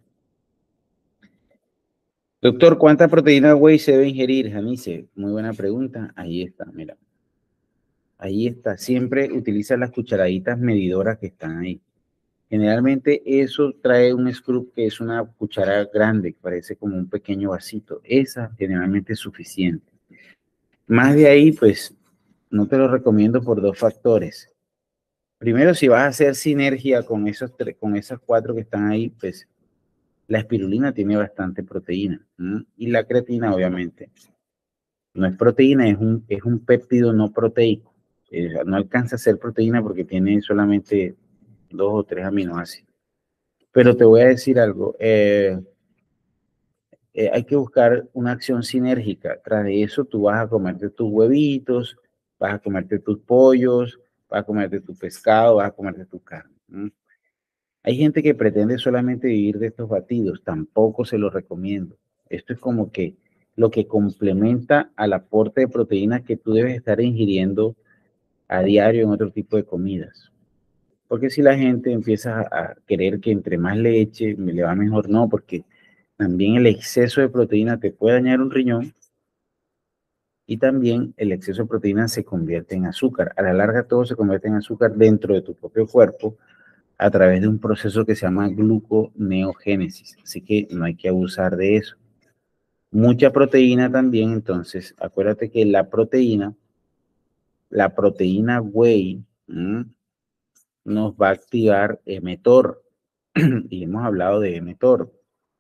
Doctor, ¿cuánta proteína whey se debe ingerir, Janice? Muy buena pregunta. Ahí está, mira. Ahí está. Siempre utiliza las cucharaditas medidoras que están ahí. Generalmente eso trae un scoop que es una cuchara grande, que parece como un pequeño vasito. Esa generalmente es suficiente. Más de ahí, pues, no te lo recomiendo por dos factores. Primero, si vas a hacer sinergia con esos tres, con esas cuatro que están ahí, pues la espirulina tiene bastante proteína. ¿Mm? Y la creatina, obviamente, no es proteína, es un, es un péptido no proteico. Eh, no alcanza a ser proteína porque tiene solamente dos o tres aminoácidos. Pero te voy a decir algo. Eh, eh, hay que buscar una acción sinérgica. Tras de eso, tú vas a comerte tus huevitos, vas a comerte tus pollos, vas a comerte tu pescado, vas a comerte tu carne. ¿Mm? Hay gente que pretende solamente vivir de estos batidos, tampoco se los recomiendo. Esto es como que lo que complementa al aporte de proteínas que tú debes estar ingiriendo a diario en otro tipo de comidas. Porque si la gente empieza a querer que entre más leche me le va mejor, no, porque también el exceso de proteína te puede dañar un riñón y también el exceso de proteína se convierte en azúcar. A la larga todo se convierte en azúcar dentro de tu propio cuerpo a través de un proceso que se llama gluconeogénesis. Así que no hay que abusar de eso. Mucha proteína también, entonces, acuérdate que la proteína, la proteína whey, ¿m? nos va a activar mTOR. Y hemos hablado de mTOR.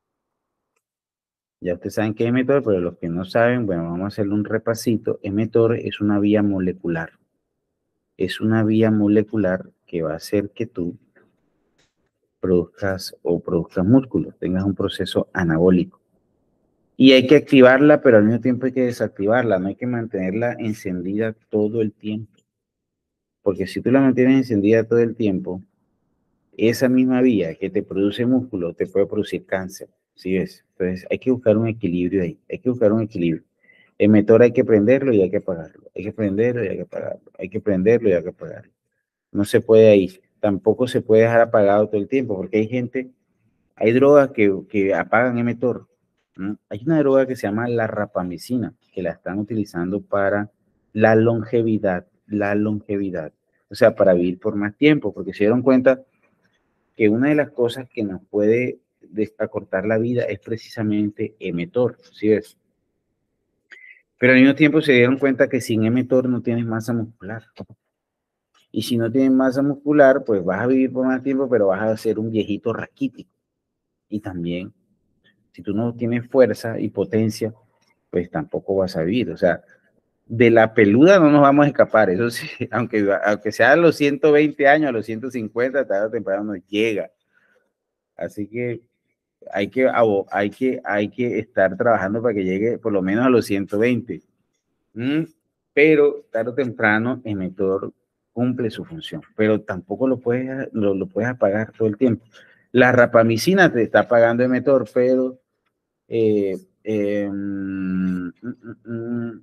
Ya ustedes saben qué es mTOR, pero los que no saben, bueno, vamos a hacerle un repasito. mTOR es una vía molecular. Es una vía molecular que va a hacer que tú produzcas o produzcas músculo, tengas un proceso anabólico. Y hay que activarla, pero al mismo tiempo hay que desactivarla, no hay que mantenerla encendida todo el tiempo. Porque si tú la mantienes encendida todo el tiempo, esa misma vía que te produce músculo te puede producir cáncer, ¿sí ves? Entonces hay que buscar un equilibrio ahí, hay que buscar un equilibrio. El motor hay que prenderlo y hay que apagarlo, hay que prenderlo y hay que apagarlo, hay que prenderlo y hay que apagarlo. No se puede ahí, tampoco se puede dejar apagado todo el tiempo, porque hay gente, hay drogas que, que apagan mTOR. ¿No? Hay una droga que se llama la rapamicina, que la están utilizando para la longevidad, la longevidad, o sea, para vivir por más tiempo, porque se dieron cuenta que una de las cosas que nos puede acortar la vida es precisamente mTOR, ¿sí ves? Pero al mismo tiempo se dieron cuenta que sin mTOR no tienes masa muscular. Y si no tienes masa muscular, pues vas a vivir por más tiempo, pero vas a ser un viejito raquítico. Y también, si tú no tienes fuerza y potencia, pues tampoco vas a vivir. O sea, de la peluda no nos vamos a escapar. Eso sí, aunque, aunque sea a los ciento veinte años, a los ciento cincuenta, tarde o temprano nos llega. Así que hay que, hay que, hay que estar trabajando para que llegue por lo menos a los ciento veinte. ¿Mm? Pero tarde o temprano el mTOR cumple su función, pero tampoco lo puedes, lo, lo puedes apagar todo el tiempo. La rapamicina te está apagando el mTOR, pero eh, eh, mm, mm, mm,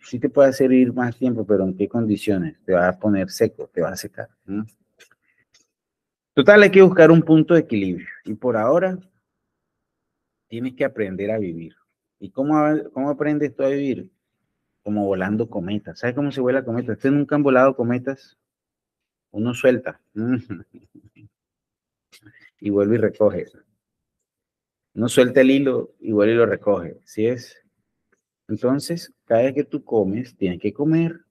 sí te puede hacer ir más tiempo, pero ¿en qué condiciones? Te va a poner seco, te va a secar. ¿Mm? Total, hay que buscar un punto de equilibrio. Y por ahora, tienes que aprender a vivir. ¿Y cómo, cómo aprendes tú a vivir? Como volando cometas. ¿Sabes cómo se vuela cometa? ¿Ustedes nunca han volado cometas? Uno suelta y vuelve y recoge. Uno suelta el hilo y vuelve y lo recoge. ¿Sí es? Entonces, cada vez que tú comes, tienes que comer,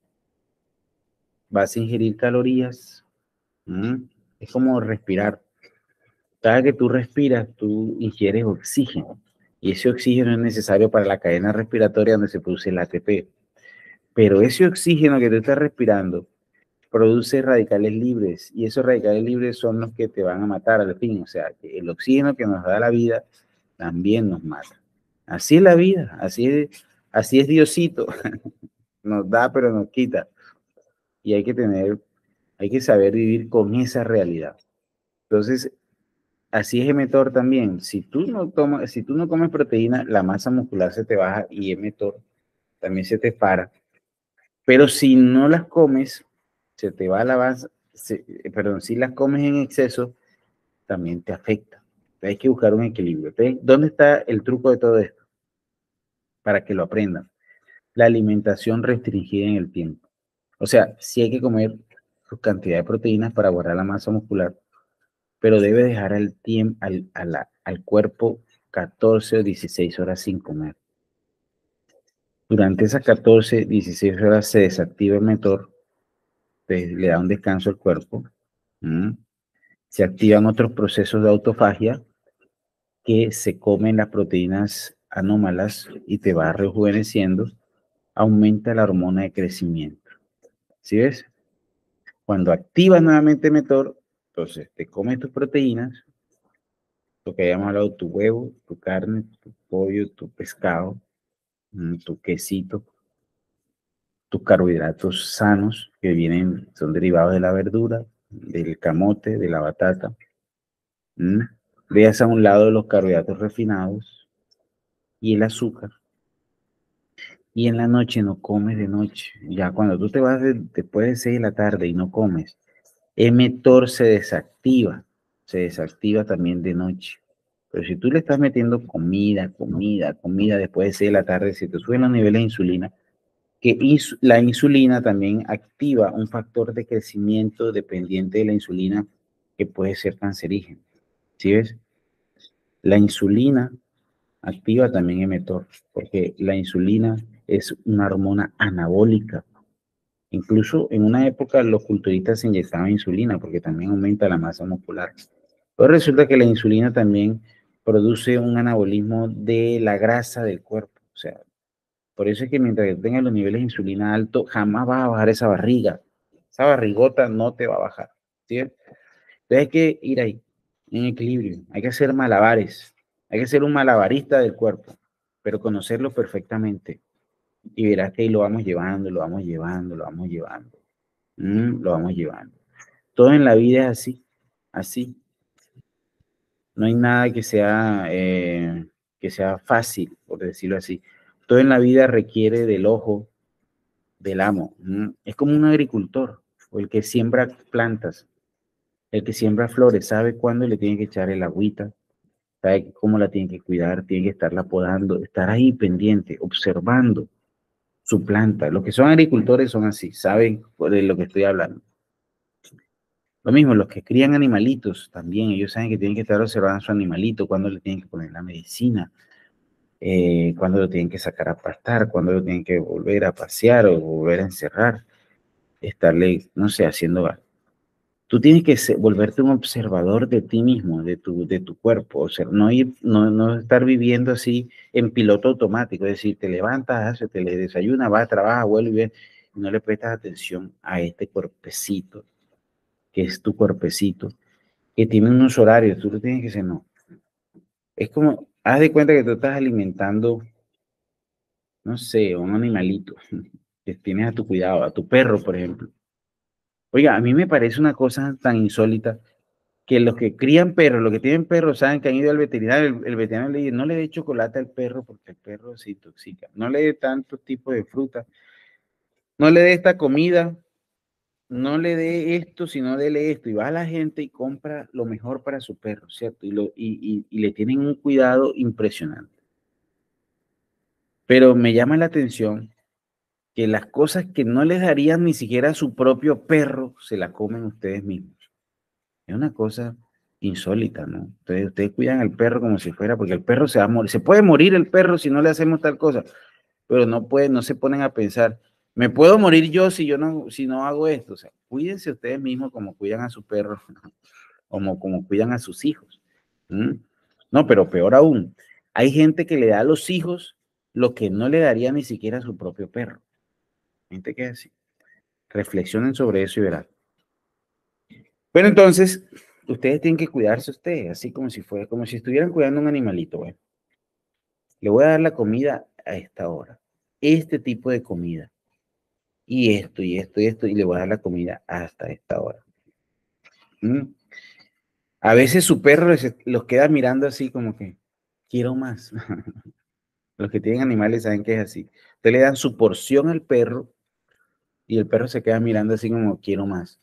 vas a ingerir calorías. ¿Mm? Es como respirar. Cada vez que tú respiras, tú ingieres oxígeno. Y ese oxígeno es necesario para la cadena respiratoria donde se produce el A T P. Pero ese oxígeno que tú estás respirando produce radicales libres. Y esos radicales libres son los que te van a matar al fin. O sea, que el oxígeno que nos da la vida también nos mata. Así es la vida. Así es, así es Diosito. Nos da, pero nos quita. Y hay que tener, hay que saber vivir con esa realidad. Entonces, así es mTOR también. Si tú no tomas, si tú no comes proteína, la masa muscular se te baja y mTOR también se te para. Pero si no las comes, se te va la base, se, perdón, si las comes en exceso, también te afecta. Hay que buscar un equilibrio. ¿Okay? ¿Dónde está el truco de todo esto? Para que lo aprendan. La alimentación restringida en el tiempo. O sea, sí hay que comer su cantidad de proteínas para guardar la masa muscular, pero debe dejar al, tiempo, al, a la, al cuerpo catorce o dieciséis horas sin comer. Durante esas catorce, dieciséis horas se desactiva el mTOR, le da un descanso al cuerpo, ¿m? Se activan otros procesos de autofagia que se comen las proteínas anómalas y te va rejuveneciendo, aumenta la hormona de crecimiento. ¿Sí ves? Cuando activas nuevamente mTOR, entonces te comes tus proteínas, lo que hayamos hablado, tu huevo, tu carne, tu pollo, tu pescado, tu quesito, tus carbohidratos sanos que vienen, son derivados de la verdura, del camote, de la batata. ¿Mm? Veas a un lado los carbohidratos refinados y el azúcar. Y en la noche no comes de noche. Ya cuando tú te vas de, después de seis de la tarde y no comes, el mTOR se desactiva. Se desactiva también de noche. Pero si tú le estás metiendo comida, comida, comida después de seis de la tarde, si te suben los niveles de insulina, que ins la insulina también activa un factor de crecimiento dependiente de la insulina que puede ser cancerígeno. ¿Sí ves? La insulina activa también mTOR, porque la insulina es una hormona anabólica. Incluso en una época los culturistas se inyectaban insulina porque también aumenta la masa muscular. Pero resulta que la insulina también produce un anabolismo de la grasa del cuerpo. O sea, por eso es que mientras tengas los niveles de insulina altos, jamás vas a bajar esa barriga. Esa barrigota no te va a bajar. ¿Sí? Entonces hay que ir ahí, en equilibrio. Hay que hacer malabares. Hay que ser un malabarista del cuerpo, pero conocerlo perfectamente. Y verás que ahí lo vamos llevando, lo vamos llevando, lo vamos llevando. Mm, lo vamos llevando. Todo en la vida es así, así. No hay nada que sea, eh, que sea fácil, por decirlo así. Todo en la vida requiere del ojo del amo. Mm, es como un agricultor o el que siembra plantas, el que siembra flores, sabe cuándo le tiene que echar el agüita, sabe cómo la tiene que cuidar, tiene que estarla podando, estar ahí pendiente, observando su planta. Los que son agricultores son así, saben de lo que estoy hablando. Lo mismo, los que crían animalitos también, ellos saben que tienen que estar observando a su animalito, cuándo le tienen que poner la medicina, eh, cuándo lo tienen que sacar a pastar, cuándo lo tienen que volver a pasear o volver a encerrar, estarle, no sé, haciendo algo. Tú tienes que ser, volverte un observador de ti mismo, de tu, de tu cuerpo, o sea, no, ir, no, no estar viviendo así en piloto automático, es decir, te levantas, haces, te le desayunas, vas, trabajas, vuelves y no le prestas atención a este cuerpecito, que es tu cuerpecito, que tiene unos horarios, tú lo tienes que decir, no. Es como, haz de cuenta que tú estás alimentando, no sé, un animalito que tienes a tu cuidado, a tu perro, por ejemplo. Oiga, a mí me parece una cosa tan insólita que los que crían perros, los que tienen perros, saben que han ido al veterinario, el, el veterinario le dice, no le dé chocolate al perro porque el perro se intoxica, no le dé tantos tipos de fruta no le dé esta comida, no le dé esto, sino dele esto. Y va a la gente y compra lo mejor para su perro, ¿cierto? Y, lo, y, y, y le tienen un cuidado impresionante. Pero me llama la atención que las cosas que no les darían ni siquiera a su propio perro, se la comen ustedes mismos. Es una cosa insólita, ¿no? Entonces, ustedes cuidan al perro como si fuera, porque el perro se va a morir. Se puede morir el perro si no le hacemos tal cosa, pero no pueden, no se ponen a pensar, me puedo morir yo si yo no, si no hago esto. O sea, cuídense ustedes mismos como cuidan a su perro, como, como cuidan a sus hijos. ¿Mm? No, pero peor aún, hay gente que le da a los hijos lo que no le daría ni siquiera a su propio perro. Gente que es así. Reflexionen sobre eso y verán. Pero entonces, ustedes tienen que cuidarse ustedes, así como si fuera, como si estuvieran cuidando un animalito. Bueno, le voy a dar la comida a esta hora, este tipo de comida, y esto, y esto, y esto, y le voy a dar la comida hasta esta hora. ¿Mm? A veces su perro les- los queda mirando así como que, quiero más. Los que tienen animales saben que es así. Ustedes le dan su porción al perro y el perro se queda mirando así como, quiero más.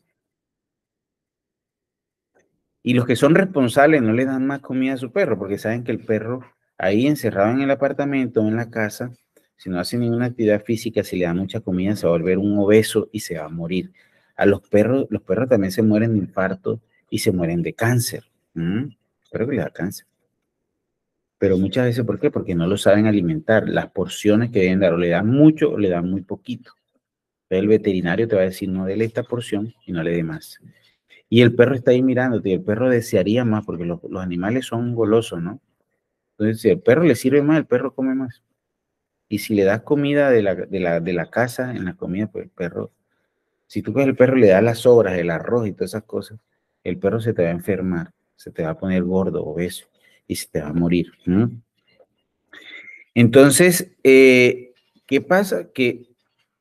Y los que son responsables no le dan más comida a su perro porque saben que el perro ahí encerrado en el apartamento o en la casa, si no hace ninguna actividad física, si le da mucha comida, se va a volver un obeso y se va a morir. A los perros, los perros también se mueren de infarto y se mueren de cáncer. ¿Mm? Espero que le da cáncer. Pero muchas veces, ¿por qué? Porque no lo saben alimentar. Las porciones que deben dar, o le dan mucho o le dan muy poquito. El veterinario te va a decir, no dele esta porción y no le dé más. Y el perro está ahí mirándote y el perro desearía más porque los, los animales son golosos, ¿no? Entonces, si el perro le sirve más, el perro come más. Y si le das comida de la, de la, de la casa, en la comida, pues el perro, si tú coges el perro y le das las sobras, el arroz y todas esas cosas, el perro se te va a enfermar, se te va a poner gordo, obeso y se te va a morir. ¿Mm? Entonces, eh, ¿qué pasa? Que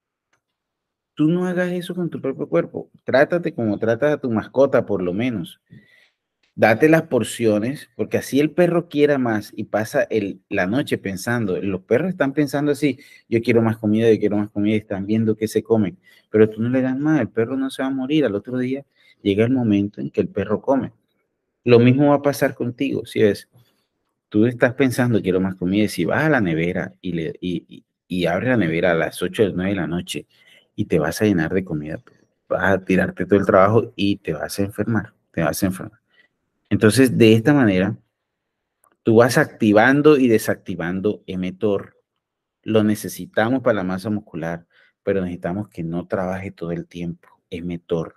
tú no hagas eso con tu propio cuerpo. Trátate como tratas a tu mascota, por lo menos. Date las porciones, porque así el perro quiera más y pasa el, la noche pensando, los perros están pensando así, yo quiero más comida, yo quiero más comida, y están viendo qué se comen, pero tú no le das más, el perro no se va a morir, al otro día llega el momento en que el perro come. Lo mismo va a pasar contigo, si ves, tú estás pensando, quiero más comida, y si vas a la nevera y, le, y, y, y abres la nevera a las ocho o nueve de la noche y te vas a llenar de comida, vas a tirarte todo el trabajo y te vas a enfermar, te vas a enfermar. Entonces, de esta manera, tú vas activando y desactivando mTOR. Lo necesitamos para la masa muscular, pero necesitamos que no trabaje todo el tiempo. mTOR.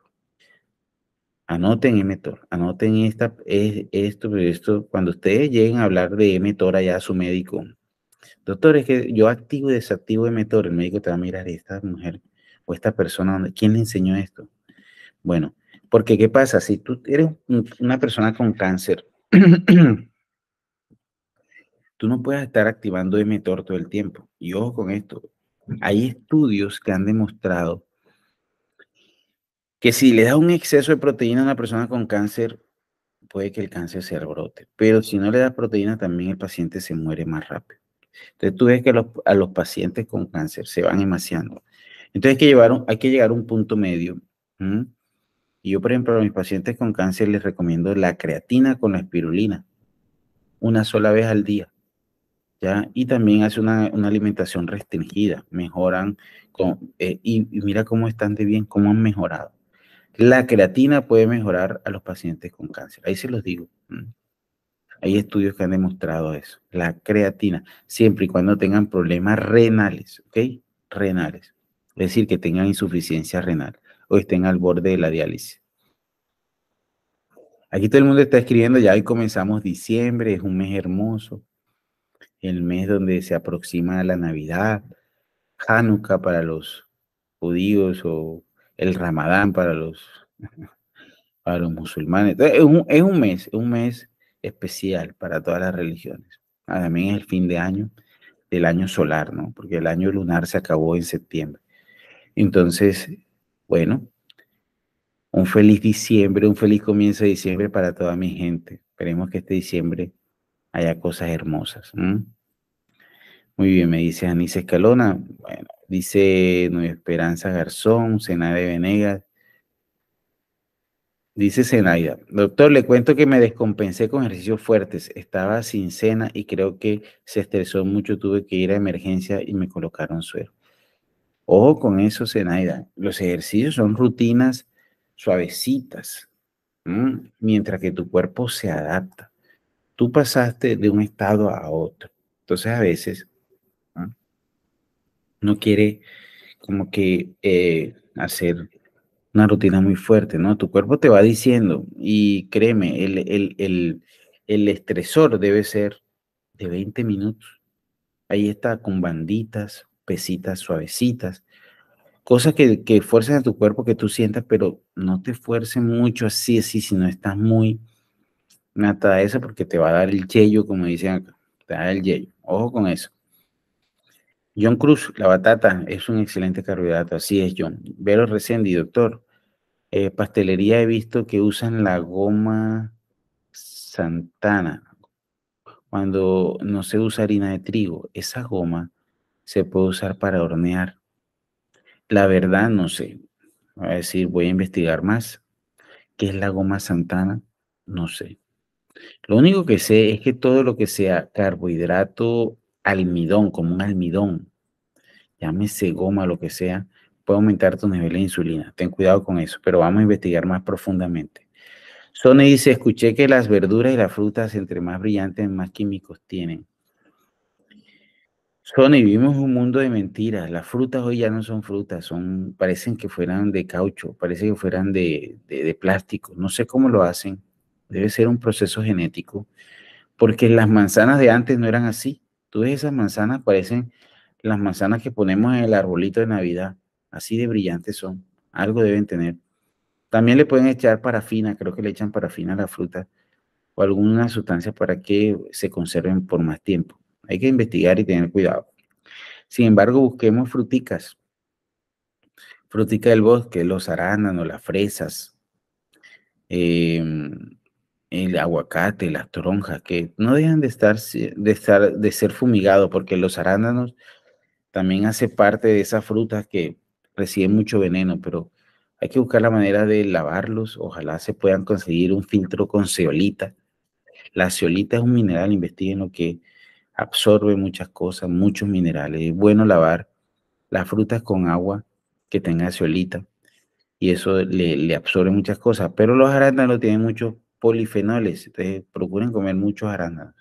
Anoten mTOR. Anoten esta, es, esto, esto. Cuando ustedes lleguen a hablar de mTOR allá a su médico, doctor, es que yo activo y desactivo mTOR. El médico te va a mirar, esta mujer o esta persona, ¿quién le enseñó esto? Bueno, porque ¿qué pasa? Si tú eres una persona con cáncer, tú no puedes estar activando mTOR todo el tiempo. Y ojo con esto, hay estudios que han demostrado que si le da un exceso de proteína a una persona con cáncer, puede que el cáncer se alborote. Pero si no le das proteína, también el paciente se muere más rápido. Entonces tú ves que los, a los pacientes con cáncer se van emaciando. Entonces hay que, llevar un, hay que llegar a un punto medio. ¿Mm? Y yo, por ejemplo, a mis pacientes con cáncer les recomiendo la creatina con la espirulina, una sola vez al día. ¿Ya? Y también hace una, una alimentación restringida, mejoran, con, eh, y, y mira cómo están de bien, cómo han mejorado. La creatina puede mejorar a los pacientes con cáncer, ahí se los digo. ¿Mm? Hay estudios que han demostrado eso, la creatina, siempre y cuando tengan problemas renales, ¿ok? Renales, es decir, que tengan insuficiencia renal o estén al borde de la diálisis. Aquí todo el mundo está escribiendo, ya hoy comenzamos diciembre, es un mes hermoso, el mes donde se aproxima la Navidad, Hanukkah para los judíos o el Ramadán para los, para los musulmanes. Entonces, es un, es un mes, es un mes especial para todas las religiones. Ah, también es el fin de año del año solar, ¿no? Porque el año lunar se acabó en septiembre. Entonces, bueno, un feliz diciembre, un feliz comienzo de diciembre para toda mi gente. Esperemos que este diciembre haya cosas hermosas. ¿Mm? Muy bien, me dice Anise Escalona. Bueno, Dice Nueva Esperanza Garzón, Zenaida de Venegas. Dice Zenaida, doctor, le cuento que me descompensé con ejercicios fuertes. Estaba sin cena y creo que se estresó mucho. Tuve que ir a emergencia y me colocaron suero. Ojo con eso, Zenaida. Los ejercicios son rutinas suavecitas, ¿m? Mientras que tu cuerpo se adapta. Tú pasaste de un estado a otro. Entonces a veces, ¿no? No quiere como que eh, hacer una rutina muy fuerte, ¿no? Tu cuerpo te va diciendo, y créeme, el, el, el, el estresor debe ser de veinte minutos. Ahí está, con banditas, pesitas suavecitas, cosas que, que fuercen a tu cuerpo que tú sientas, pero no te fuercen mucho así, así, si no estás muy nata a eso, porque te va a dar el yello, como dicen acá, te da el yello. Ojo con eso. John Cruz, la batata es un excelente carbohidrato, así es, John. Vero Resendi, doctor. Eh, pastelería he visto que usan la goma Santana cuando no se usa harina de trigo. Esa goma se puede usar para hornear. La verdad no sé. Voy a decir, voy a investigar más. ¿Qué es la goma Santana? No sé. Lo único que sé es que todo lo que sea carbohidrato, almidón, como un almidón, llámese goma, lo que sea, puede aumentar tu nivel de insulina. Ten cuidado con eso, pero vamos a investigar más profundamente. Sony dice, escuché que las verduras y las frutas, entre más brillantes, más químicos tienen. Sony, vivimos un mundo de mentiras. Las frutas hoy ya no son frutas, son, parecen que fueran de caucho, parece que fueran de, de, de plástico. No sé cómo lo hacen. Debe ser un proceso genético, porque las manzanas de antes no eran así. Tú ves esas manzanas, parecen las manzanas que ponemos en el arbolito de Navidad. Así de brillantes son. Algo deben tener. También le pueden echar parafina, creo que le echan parafina a la fruta o alguna sustancia para que se conserven por más tiempo. Hay que investigar y tener cuidado. Sin embargo, busquemos fruticas, frutica del bosque, los arándanos, las fresas, eh, el aguacate, las toronjas, que no dejan de estar, de estar, de ser fumigados, porque los arándanos también hace parte de esas frutas que reciben mucho veneno, pero hay que buscar la manera de lavarlos. Ojalá se puedan conseguir un filtro con zeolita. La zeolita es un mineral, investiguen lo que absorbe muchas cosas, muchos minerales. Es bueno lavar las frutas con agua que tenga zeolita y eso le, le absorbe muchas cosas. Pero los arándanos tienen muchos polifenoles, entonces procuren comer muchos arándanos.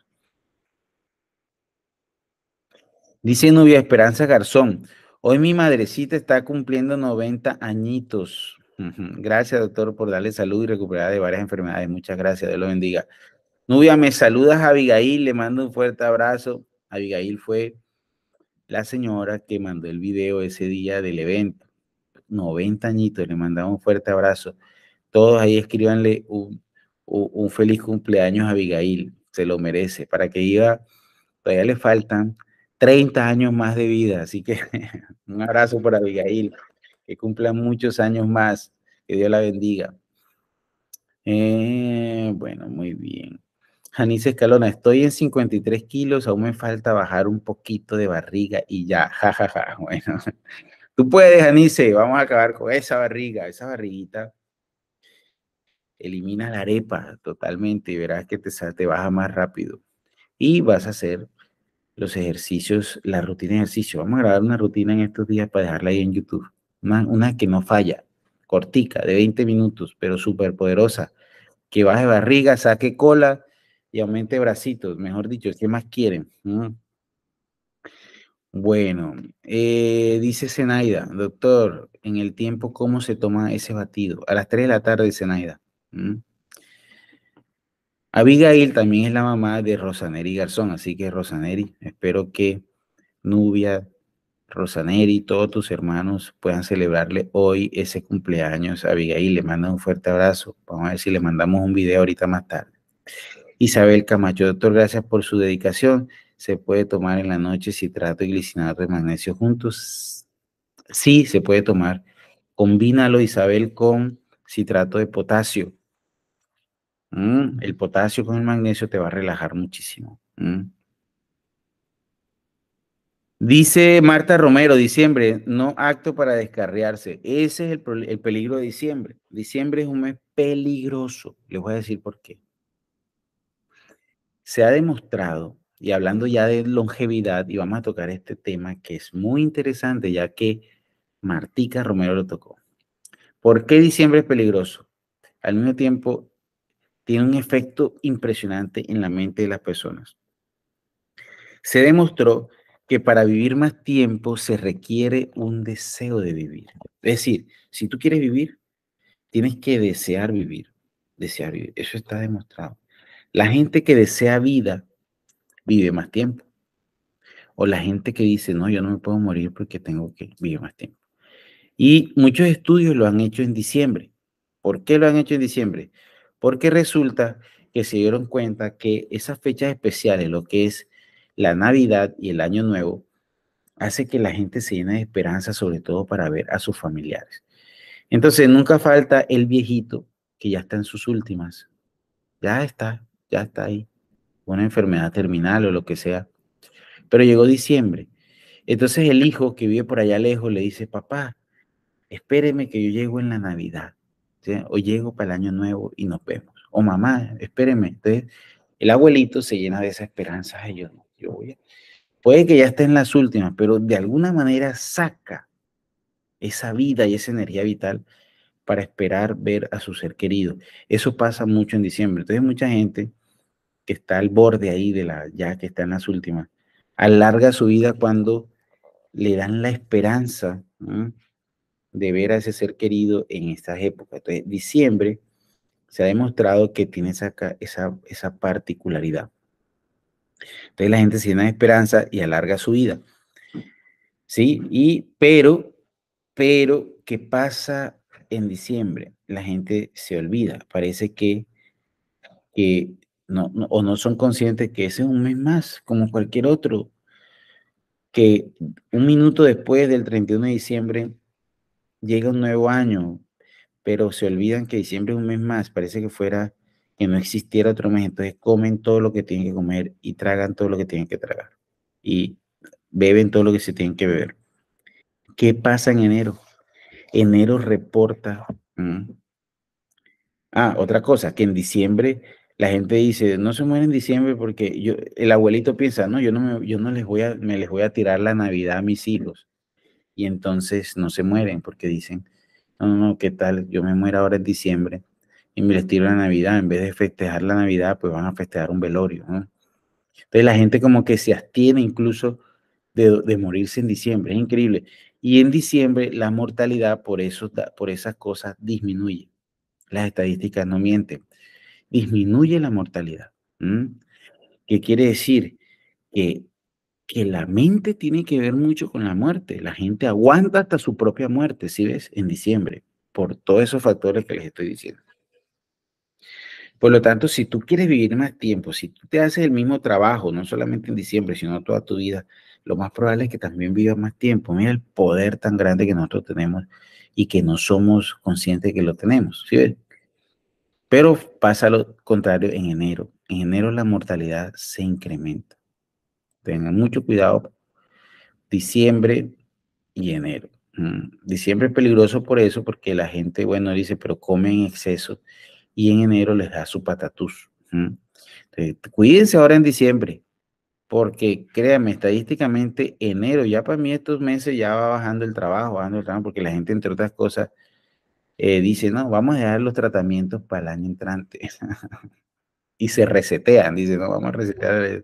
Dice Nubia Esperanza Garzón, hoy mi madrecita está cumpliendo noventa añitos. Ujú. Gracias, doctor, por darle salud y recuperar de varias enfermedades. Muchas gracias, Dios lo bendiga. Nubia, me saludas a Abigail, le mando un fuerte abrazo. Abigail fue la señora que mandó el video ese día del evento. noventa añitos, le mandamos un fuerte abrazo. Todos ahí escríbanle un, un, un feliz cumpleaños a Abigail, se lo merece, para que iba, todavía le faltan treinta años más de vida, así que un abrazo para Abigail, que cumpla muchos años más, que Dios la bendiga. Eh, bueno, muy bien. Janice Escalona, estoy en cincuenta y tres kilos, aún me falta bajar un poquito de barriga y ya, jajaja, ja, ja. Bueno, tú puedes, Janice, vamos a acabar con esa barriga, esa barriguita. Elimina la arepa totalmente y verás que te, te baja más rápido. Y vas a hacer los ejercicios, la rutina de ejercicio. Vamos a grabar una rutina en estos días para dejarla ahí en YouTube. Una, una que no falla, cortica, de veinte minutos, pero súper poderosa. Que baje barriga, saque cola y aumente bracitos. Mejor dicho, ¿qué más quieren? ¿Mm? Bueno, eh, dice Zenaida, doctor, en el tiempo, ¿cómo se toma ese batido? A las tres de la tarde, Zenaida. ¿Mm? Abigail también es la mamá de Rosaneri Garzón, así que Rosaneri, espero que Nubia, Rosaneri, todos tus hermanos puedan celebrarle hoy ese cumpleaños. Abigail, le manda un fuerte abrazo. Vamos a ver si le mandamos un video ahorita más tarde. Isabel Camacho, doctor, gracias por su dedicación. ¿Se puede tomar en la noche citrato y glicinato de magnesio juntos? Sí, se puede tomar. Combínalo, Isabel, con citrato de potasio. Mm, el potasio con el magnesio te va a relajar muchísimo. Mm. Dice Marta Romero, diciembre, no acto para descarriarse. Ese es el, pro- el peligro de diciembre. Diciembre es un mes peligroso. Les voy a decir por qué. Se ha demostrado, y hablando ya de longevidad, y vamos a tocar este tema que es muy interesante, ya que Martica Romero lo tocó. ¿Por qué diciembre es peligroso? Al mismo tiempo, tiene un efecto impresionante en la mente de las personas. Se demostró que para vivir más tiempo se requiere un deseo de vivir. Es decir, si tú quieres vivir, tienes que desear vivir. Desear vivir. Eso está demostrado. La gente que desea vida vive más tiempo. O la gente que dice, no, yo no me puedo morir porque tengo que vivir más tiempo. Y muchos estudios lo han hecho en diciembre. ¿Por qué lo han hecho en diciembre? Porque resulta que se dieron cuenta que esas fechas especiales, lo que es la Navidad y el Año Nuevo, hace que la gente se llene de esperanza, sobre todo para ver a sus familiares. Entonces, nunca falta el viejito que ya está en sus últimas. Ya está, ya está ahí. Una enfermedad terminal o lo que sea. Pero llegó diciembre. Entonces el hijo que vive por allá lejos le dice, papá, espéreme que yo llego en la Navidad, ¿sí? O llego para el Año Nuevo y nos vemos. O mamá, espéreme. Entonces el abuelito se llena de esa esperanza. Ay, yo no, yo voy a... Puede que ya esté en las últimas, pero de alguna manera saca esa vida y esa energía vital para esperar ver a su ser querido. Eso pasa mucho en diciembre. Entonces mucha gente que está al borde ahí de la, ya que está en las últimas, alarga su vida cuando le dan la esperanza, ¿no?, de ver a ese ser querido en estas épocas. Entonces, diciembre se ha demostrado que tiene esa, esa, esa particularidad. Entonces la gente se llena de esperanza y alarga su vida. ¿Sí? Y, pero, pero, ¿qué pasa en diciembre? La gente se olvida. Parece que, que no, no, o no son conscientes que ese es un mes más, como cualquier otro, que un minuto después del treinta y uno de diciembre llega un nuevo año, pero se olvidan que diciembre es un mes más, parece que fuera que no existiera otro mes, entonces comen todo lo que tienen que comer y tragan todo lo que tienen que tragar y beben todo lo que se tienen que beber. ¿Qué pasa en enero? Enero reporta. mm, Ah, otra cosa, que en diciembre la gente dice, no se muere en diciembre porque yo, el abuelito piensa, no, yo no me, yo no les voy a, me les voy a tirar la Navidad a mis hijos. Y entonces no se mueren porque dicen, no, no, no, ¿qué tal? Yo me muero ahora en diciembre y me les tiro la Navidad. En vez de festejar la Navidad, pues van a festejar un velorio, ¿no? Entonces la gente como que se abstiene incluso de, de morirse en diciembre. Es increíble. Y en diciembre la mortalidad por, eso, por esas cosas disminuye. Las estadísticas no mienten. Disminuye la mortalidad. ¿Mm? ¿Qué quiere decir? Que que la mente tiene que ver mucho con la muerte. La gente aguanta hasta su propia muerte, ¿sí ves? En diciembre, por todos esos factores que les estoy diciendo. Por lo tanto, si tú quieres vivir más tiempo, si tú te haces el mismo trabajo, no solamente en diciembre, sino toda tu vida, lo más probable es que también vivas más tiempo. Mira el poder tan grande que nosotros tenemos y que no somos conscientes que lo tenemos, ¿sí ves? Pero pasa lo contrario en enero. En enero la mortalidad se incrementa. Tengan mucho cuidado. Diciembre y enero. Mm, Diciembre es peligroso por eso, porque la gente, bueno, dice, pero come en exceso y en enero les da su patatús. Mm. Entonces, cuídense ahora en diciembre, porque créanme, estadísticamente enero, ya para mí estos meses ya va bajando el trabajo, bajando el trabajo, porque la gente, entre otras cosas, eh, dice, no, vamos a dejar los tratamientos para el año entrante. Y se resetean, dice, no, vamos a resetear.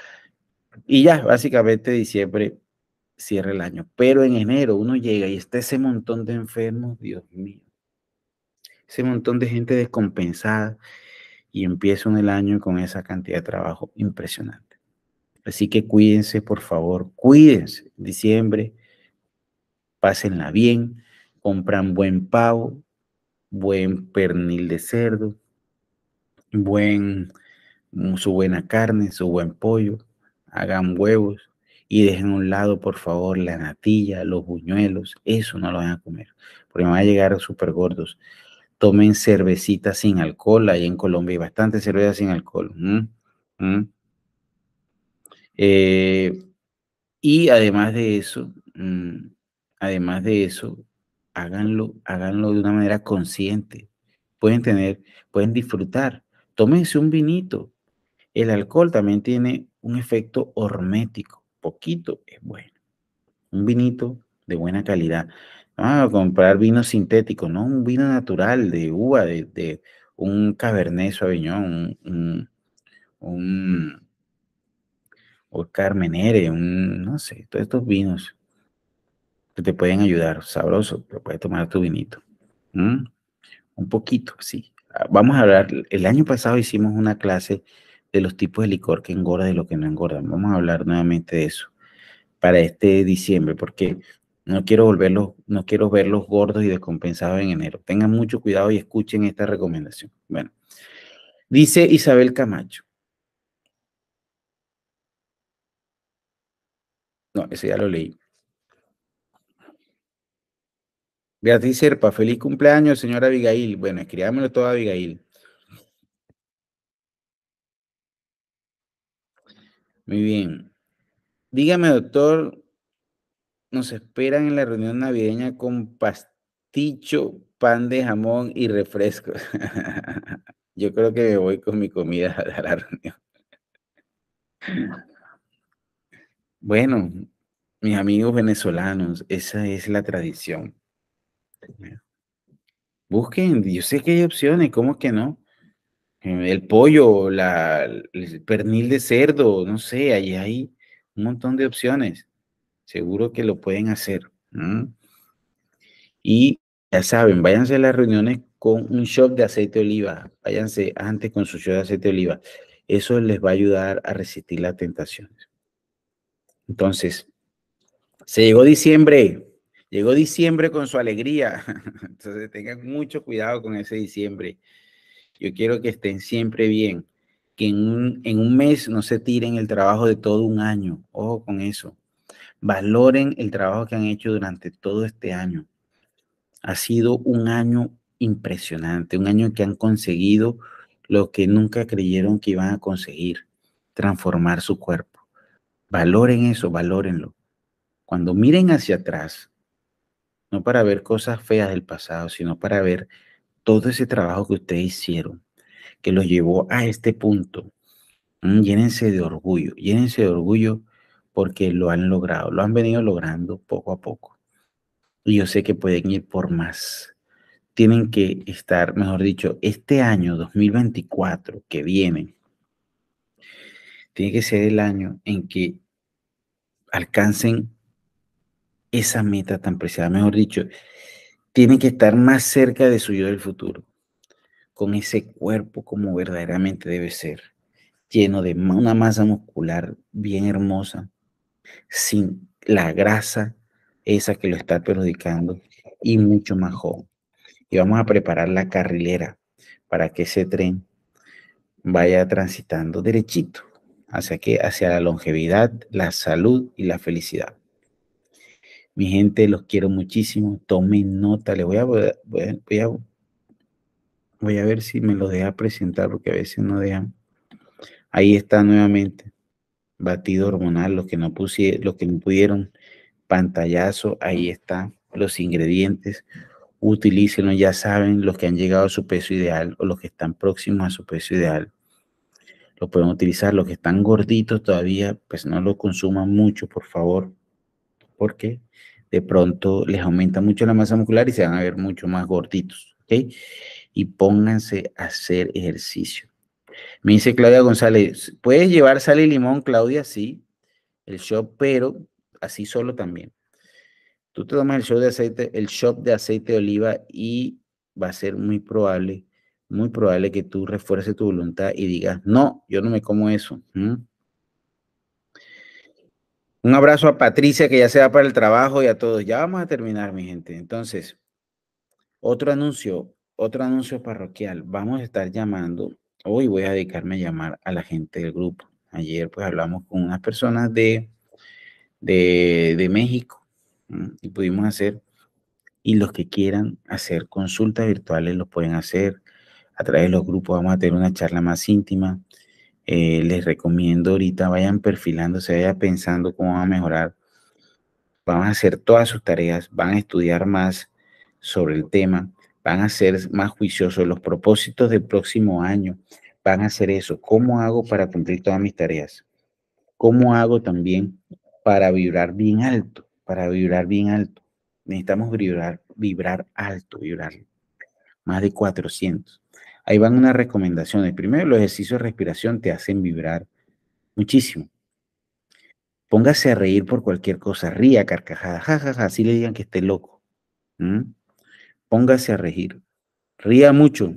Y ya, básicamente diciembre cierra el año. Pero en enero uno llega y está ese montón de enfermos, Dios mío, ese montón de gente descompensada y empieza uno el año con esa cantidad de trabajo impresionante. Así que cuídense, por favor, cuídense. Diciembre, pásenla bien, compran buen pavo, buen pernil de cerdo, buen, su buena carne, su buen pollo, hagan huevos y dejen a un lado, por favor, la natilla, los buñuelos, eso no lo van a comer, porque van a llegar súper gordos. Tomen cervecita sin alcohol, ahí en Colombia hay bastante cerveza sin alcohol. ¿Mm? ¿Mm? Eh, Y además de eso, mm, además de eso, háganlo, háganlo de una manera consciente. Pueden tener, pueden disfrutar. Tómense un vinito. El alcohol también tiene un efecto hormético. Poquito es bueno. Un vinito de buena calidad. Ah, comprar vino sintético, no, un vino natural de uva, de, de un Cabernet Sauvignon, un, un, un, un Carmenere, un, no sé, todos estos vinos que te pueden ayudar, sabroso, te puedes tomar tu vinito. ¿Mm? Un poquito, sí. Ah, vamos a hablar, el año pasado hicimos una clase de los tipos de licor que engorda y lo que no engorda. Vamos a hablar nuevamente de eso para este diciembre, porque no quiero volverlos, no quiero verlos gordos y descompensados en enero. Tengan mucho cuidado y escuchen esta recomendación. Bueno, dice Isabel Camacho. No, ese ya lo leí. Beatriz Serpa, feliz cumpleaños, señora Abigail. Bueno, escribámoslo todo a Abigail. Muy bien. Dígame, doctor, nos esperan en la reunión navideña con pasticho, pan de jamón y refrescos. Yo creo que me voy con mi comida a la reunión. Bueno, mis amigos venezolanos, esa es la tradición. Busquen, yo sé que hay opciones, ¿cómo que no? Eh, El pollo, la, el pernil de cerdo, no sé, ahí hay un montón de opciones. Seguro que lo pueden hacer. ¿M? Y ya saben, váyanse a las reuniones con un shot de aceite de oliva. Váyanse antes con su shot de aceite de oliva. Eso les va a ayudar a resistir las tentaciones. Entonces, se llegó diciembre. Llegó diciembre con su alegría. Entonces, tengan mucho cuidado con ese diciembre. Yo quiero que estén siempre bien. Que en un, en un mes no se tiren el trabajo de todo un año. Ojo con eso. Valoren el trabajo que han hecho durante todo este año. Ha sido un año impresionante, un año que han conseguido lo que nunca creyeron que iban a conseguir, transformar su cuerpo. Valoren eso, valórenlo. Cuando miren hacia atrás, no para ver cosas feas del pasado, sino para ver todo ese trabajo que ustedes hicieron, que los llevó a este punto. Mm, Llénense de orgullo, llénense de orgullo porque lo han logrado, lo han venido logrando poco a poco. Y yo sé que pueden ir por más. Tienen que estar, mejor dicho, este año dos mil veinticuatro que viene, tiene que ser el año en que alcancen esa meta tan preciada, mejor dicho, tienen que estar más cerca de su yo del futuro, con ese cuerpo como verdaderamente debe ser, lleno de una masa muscular bien hermosa, sin la grasa esa que lo está perjudicando y mucho más joven. Y vamos a preparar la carrilera para que ese tren vaya transitando derechito hacia que hacia la longevidad, la salud y la felicidad. Mi gente, los quiero muchísimo. Tomen nota. Le voy a, voy a, voy a, voy a ver si me lo deja presentar porque a veces no dejan. Ahí está nuevamente. Batido hormonal, los que no pusieron, los que no pudieron, pantallazo, ahí están los ingredientes. Utilícenlo, ya saben, los que han llegado a su peso ideal o los que están próximos a su peso ideal. Lo pueden utilizar. Los que están gorditos todavía, pues no lo consuman mucho, por favor, porque de pronto les aumenta mucho la masa muscular y se van a ver mucho más gorditos, ¿ok? Y pónganse a hacer ejercicio. Me dice Claudia González, ¿puedes llevar sal y limón, Claudia? Sí, el shot, pero así solo también. Tú te tomas el shot de aceite, el shot de aceite de oliva y va a ser muy probable, muy probable que tú refuerces tu voluntad y digas, no, yo no me como eso. ¿Mm? Un abrazo a Patricia que ya se va para el trabajo y a todos. Ya vamos a terminar, mi gente. Entonces, otro anuncio, otro anuncio parroquial. Vamos a estar llamando. Hoy voy a dedicarme a llamar a la gente del grupo. Ayer pues hablamos con unas personas de, de, de México, ¿m? Y pudimos hacer, y los que quieran hacer consultas virtuales lo pueden hacer a través de los grupos. Vamos a tener una charla más íntima. Eh, les recomiendo ahorita vayan perfilándose, vayan pensando cómo van a mejorar. Van a hacer todas sus tareas, van a estudiar más sobre el tema, van a ser más juiciosos. Los propósitos del próximo año van a ser eso. ¿Cómo hago para cumplir todas mis tareas? ¿Cómo hago también para vibrar bien alto? Para vibrar bien alto. Necesitamos vibrar, vibrar alto, vibrar más de cuatrocientos. Ahí van unas recomendaciones. Primero, los ejercicios de respiración te hacen vibrar muchísimo. Póngase a reír por cualquier cosa, ría carcajada, jajaja, así le digan que esté loco. ¿Mm? Póngase a reír, ría mucho.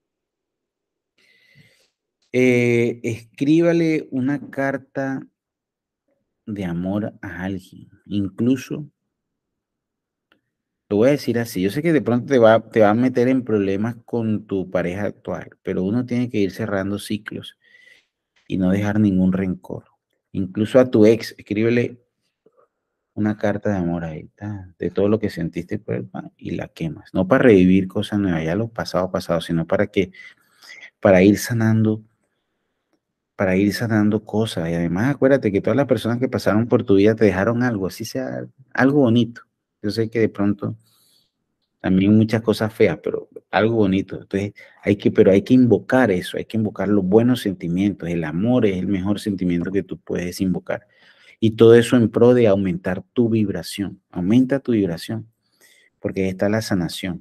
Eh, escríbale una carta de amor a alguien, incluso lo voy a decir así, yo sé que de pronto te va, te va a meter en problemas con tu pareja actual, pero uno tiene que ir cerrando ciclos y no dejar ningún rencor. Incluso a tu ex, escríbele una carta de amor ahí, ta, de todo lo que sentiste por él, pa, y la quemas. No para revivir cosas nuevas, ya lo pasado, pasado, sino para que, para ir sanando, para ir sanando cosas. Y además, acuérdate que todas las personas que pasaron por tu vida te dejaron algo, así sea algo bonito. Yo sé que de pronto también muchas cosas feas, pero algo bonito. Entonces, hay que, pero hay que invocar eso, hay que invocar los buenos sentimientos. El amor es el mejor sentimiento que tú puedes invocar. Y todo eso en pro de aumentar tu vibración. Aumenta tu vibración, porque ahí está la sanación.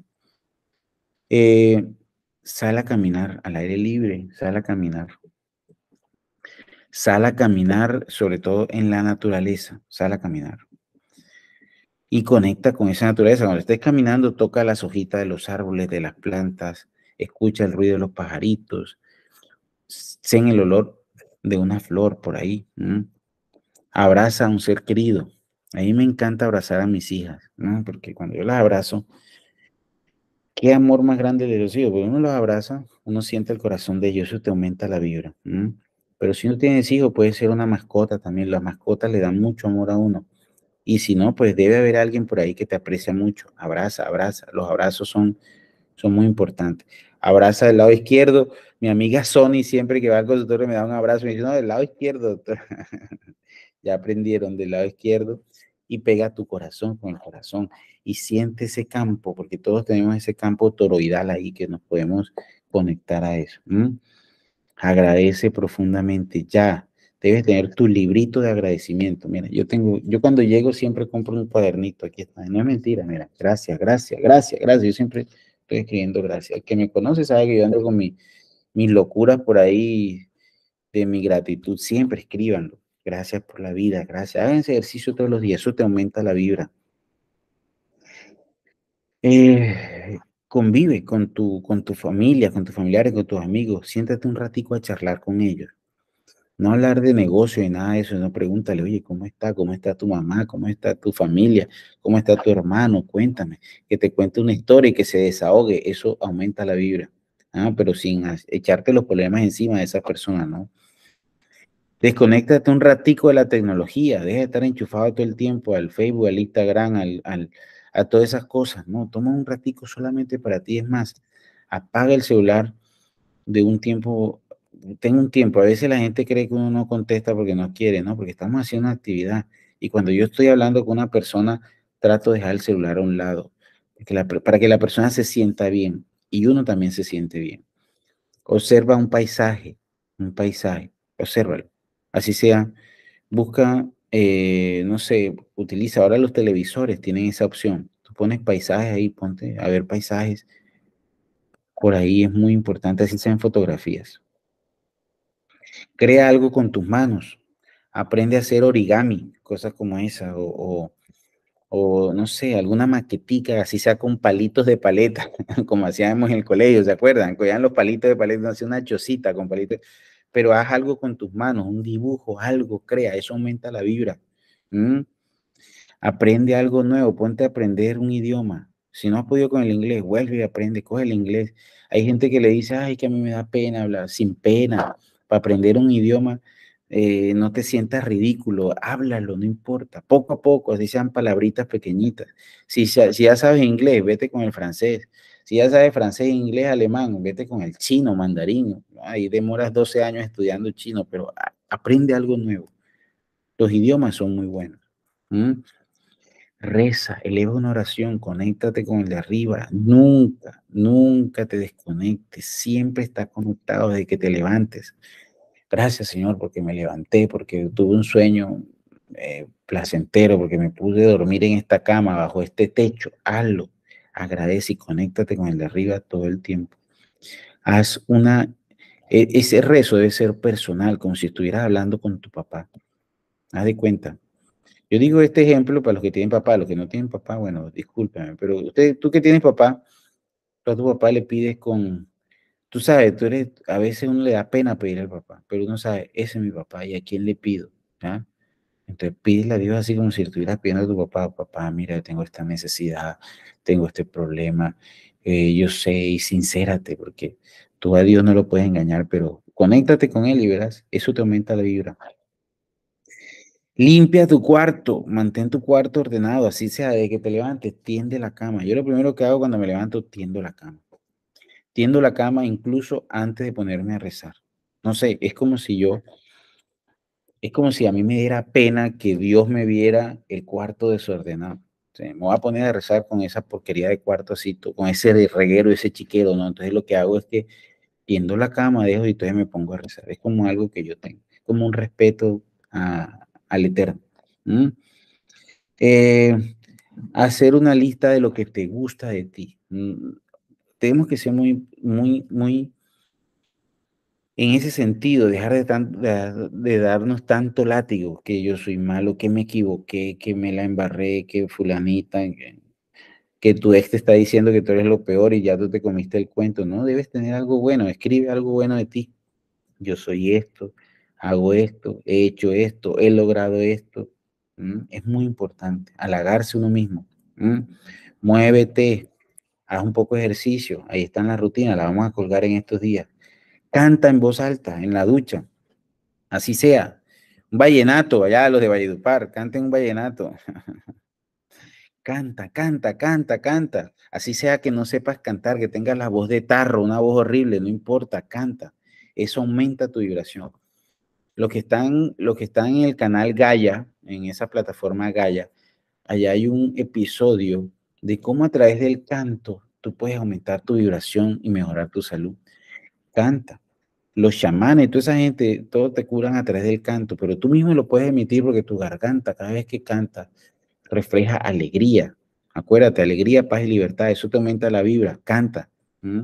Eh, sal a caminar al aire libre, sal a caminar. Sal a caminar, sobre todo en la naturaleza, sal a caminar. Y conecta con esa naturaleza. Cuando estés caminando, toca las hojitas de los árboles, de las plantas, escucha el ruido de los pajaritos, sen el olor de una flor por ahí. ¿M? Abraza a un ser querido. A mí me encanta abrazar a mis hijas, ¿no? Porque cuando yo las abrazo, qué amor más grande de los hijos, porque uno los abraza, uno siente el corazón de ellos, eso te aumenta la vibra. ¿M? Pero si no tienes hijos, puede ser una mascota también. Las mascotas le dan mucho amor a uno. Y si no, pues debe haber alguien por ahí que te aprecia mucho. Abraza, abraza. Los abrazos son, son muy importantes. Abraza del lado izquierdo. Mi amiga Sony siempre que va al consultorio me da un abrazo y me dice, no, del lado izquierdo, doctor. Ya aprendieron del lado izquierdo y pega tu corazón con el corazón y siente ese campo, porque todos tenemos ese campo toroidal ahí que nos podemos conectar a eso. ¿M? Agradece profundamente ya. Debes tener tu librito de agradecimiento. Mira, yo tengo, yo cuando llego siempre compro un cuadernito. Aquí está. No es mentira, mira. Gracias, gracias, gracias, gracias. Yo siempre estoy escribiendo gracias. El que me conoce sabe que yo ando con mi, mis locuras por ahí de mi gratitud. Siempre escríbanlo. Gracias por la vida, gracias. Hagan ese ejercicio todos los días. Eso te aumenta la vibra. Eh, convive con tu, con tu familia, con tus familiares, con tus amigos. Siéntate un ratico a charlar con ellos. No hablar de negocio y nada de eso, no pregúntale, oye, ¿cómo está? ¿Cómo está tu mamá? ¿Cómo está tu familia? ¿Cómo está tu hermano? Cuéntame, que te cuente una historia y que se desahogue, eso aumenta la vibra, ¿ah? Pero sin echarte los problemas encima de esa persona, ¿no? Desconéctate un ratico de la tecnología, deja de estar enchufado todo el tiempo al Facebook, al Instagram, al, al, a todas esas cosas, ¿no? Toma un ratico solamente para ti, es más, apaga el celular de un tiempo, tengo un tiempo, a veces la gente cree que uno no contesta porque no quiere, ¿no? Porque estamos haciendo una actividad y cuando yo estoy hablando con una persona, trato de dejar el celular a un lado, porque la, para que la persona se sienta bien y uno también se siente bien. Observa un paisaje, un paisaje, obsérvalo, así sea, busca, eh, no sé, utiliza, ahora los televisores tienen esa opción, tú pones paisajes ahí, ponte a ver paisajes, por ahí es muy importante, así sean fotografías. Crea algo con tus manos. Aprende a hacer origami, cosas como esa, o, o, o, no sé, alguna maquetica, así sea con palitos de paleta, como hacíamos en el colegio, ¿se acuerdan? Cogían los palitos de paleta, hacía una chocita con palitos, pero haz algo con tus manos, un dibujo, algo, crea, eso aumenta la vibra. ¿Mm? Aprende algo nuevo, ponte a aprender un idioma. Si no has podido con el inglés, vuelve y aprende, coge el inglés. Hay gente que le dice, ay, que a mí me da pena hablar, sin pena. Para aprender un idioma, eh, no te sientas ridículo, háblalo, no importa. Poco a poco, así sean palabritas pequeñitas. Si, si ya sabes inglés, vete con el francés. Si ya sabes francés, inglés, alemán, vete con el chino, mandarín. Ahí demoras doce años estudiando chino, pero aprende algo nuevo. Los idiomas son muy buenos. ¿Mm? Reza, eleva una oración, conéctate con el de arriba. Nunca, nunca te desconectes. Siempre estás conectado desde que te levantes. Gracias, Señor, porque me levanté, porque tuve un sueño eh, placentero, porque me pude dormir en esta cama, bajo este techo. Hazlo. Agradece y conéctate con el de arriba todo el tiempo. Haz una... e- Ese rezo debe ser personal, como si estuvieras hablando con tu papá. Haz de cuenta. Yo digo este ejemplo para los que tienen papá, los que no tienen papá, bueno, discúlpame, pero usted, tú que tienes papá, tú a tu papá le pides con, tú sabes, tú eres, a veces uno le da pena pedir al papá, pero uno sabe, ese es mi papá y a quién le pido, ¿ya? Entonces pídele a Dios así como si estuvieras pidiendo a tu papá, papá, mira, tengo esta necesidad, tengo este problema, eh, yo sé, y sincérate, porque tú a Dios no lo puedes engañar, pero conéctate con Él y verás, eso te aumenta la vibra. Limpia tu cuarto, mantén tu cuarto ordenado, así sea de que te levantes, tiende la cama. Yo lo primero que hago cuando me levanto, tiendo la cama. Tiendo la cama incluso antes de ponerme a rezar. No sé, es como si yo, es como si a mí me diera pena que Dios me viera el cuarto desordenado. O sea, me voy a poner a rezar con esa porquería de cuarto así, to- con ese de reguero, ese chiquero, ¿no? Entonces lo que hago es que tiendo la cama, dejo y entonces me pongo a rezar. Es como algo que yo tengo, es como un respeto a- al Eterno. ¿Mm? Eh, hacer una lista de lo que te gusta de ti. Mm, Tenemos que ser muy, muy, muy, en ese sentido, dejar de, tan- de, de darnos tanto látigo, que yo soy malo, que me equivoqué, que me la embarré, que fulanita, que, que tu ex te está diciendo que tú eres lo peor y ya tú te comiste el cuento. No, debes tener algo bueno, escribe algo bueno de ti. Yo soy esto, hago esto, he hecho esto, he logrado esto. ¿Mm? Es muy importante, halagarse uno mismo. ¿Mm? Muévete, haz un poco de ejercicio, ahí está en la rutina, la vamos a colgar en estos días. Canta en voz alta, en la ducha, así sea. Un vallenato, allá los de Valledupar, canten un vallenato. Canta, canta, canta, canta. Así sea que no sepas cantar, que tengas la voz de tarro, una voz horrible, no importa, canta. Eso aumenta tu vibración. Los que están, los que están en el canal Gaia, en esa plataforma Gaia, allá hay un episodio de cómo a través del canto tú puedes aumentar tu vibración y mejorar tu salud. Canta. Los chamanes, toda esa gente, todo te curan a través del canto, pero tú mismo lo puedes emitir porque tu garganta, cada vez que canta, refleja alegría. Acuérdate, alegría, paz y libertad, eso te aumenta la vibra. Canta. ¿Mm?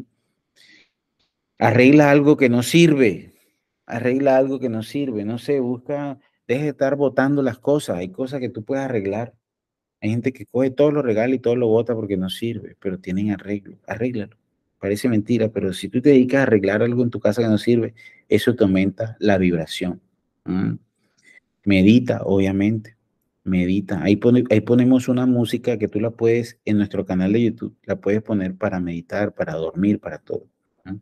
Arregla algo que no sirve. Arregla algo que no sirve. No sé, busca, deja de estar botando las cosas. Hay cosas que tú puedes arreglar. Hay gente que coge todo lo regala y todo lo bota porque no sirve, pero tienen arreglo. Arréglalo. Parece mentira, pero si tú te dedicas a arreglar algo en tu casa que no sirve, eso te aumenta la vibración. ¿Mm? Medita, obviamente. Medita. Ahí, pone, ahí ponemos una música que tú la puedes, en nuestro canal de YouTube, la puedes poner para meditar, para dormir, para todo. ¿Mm?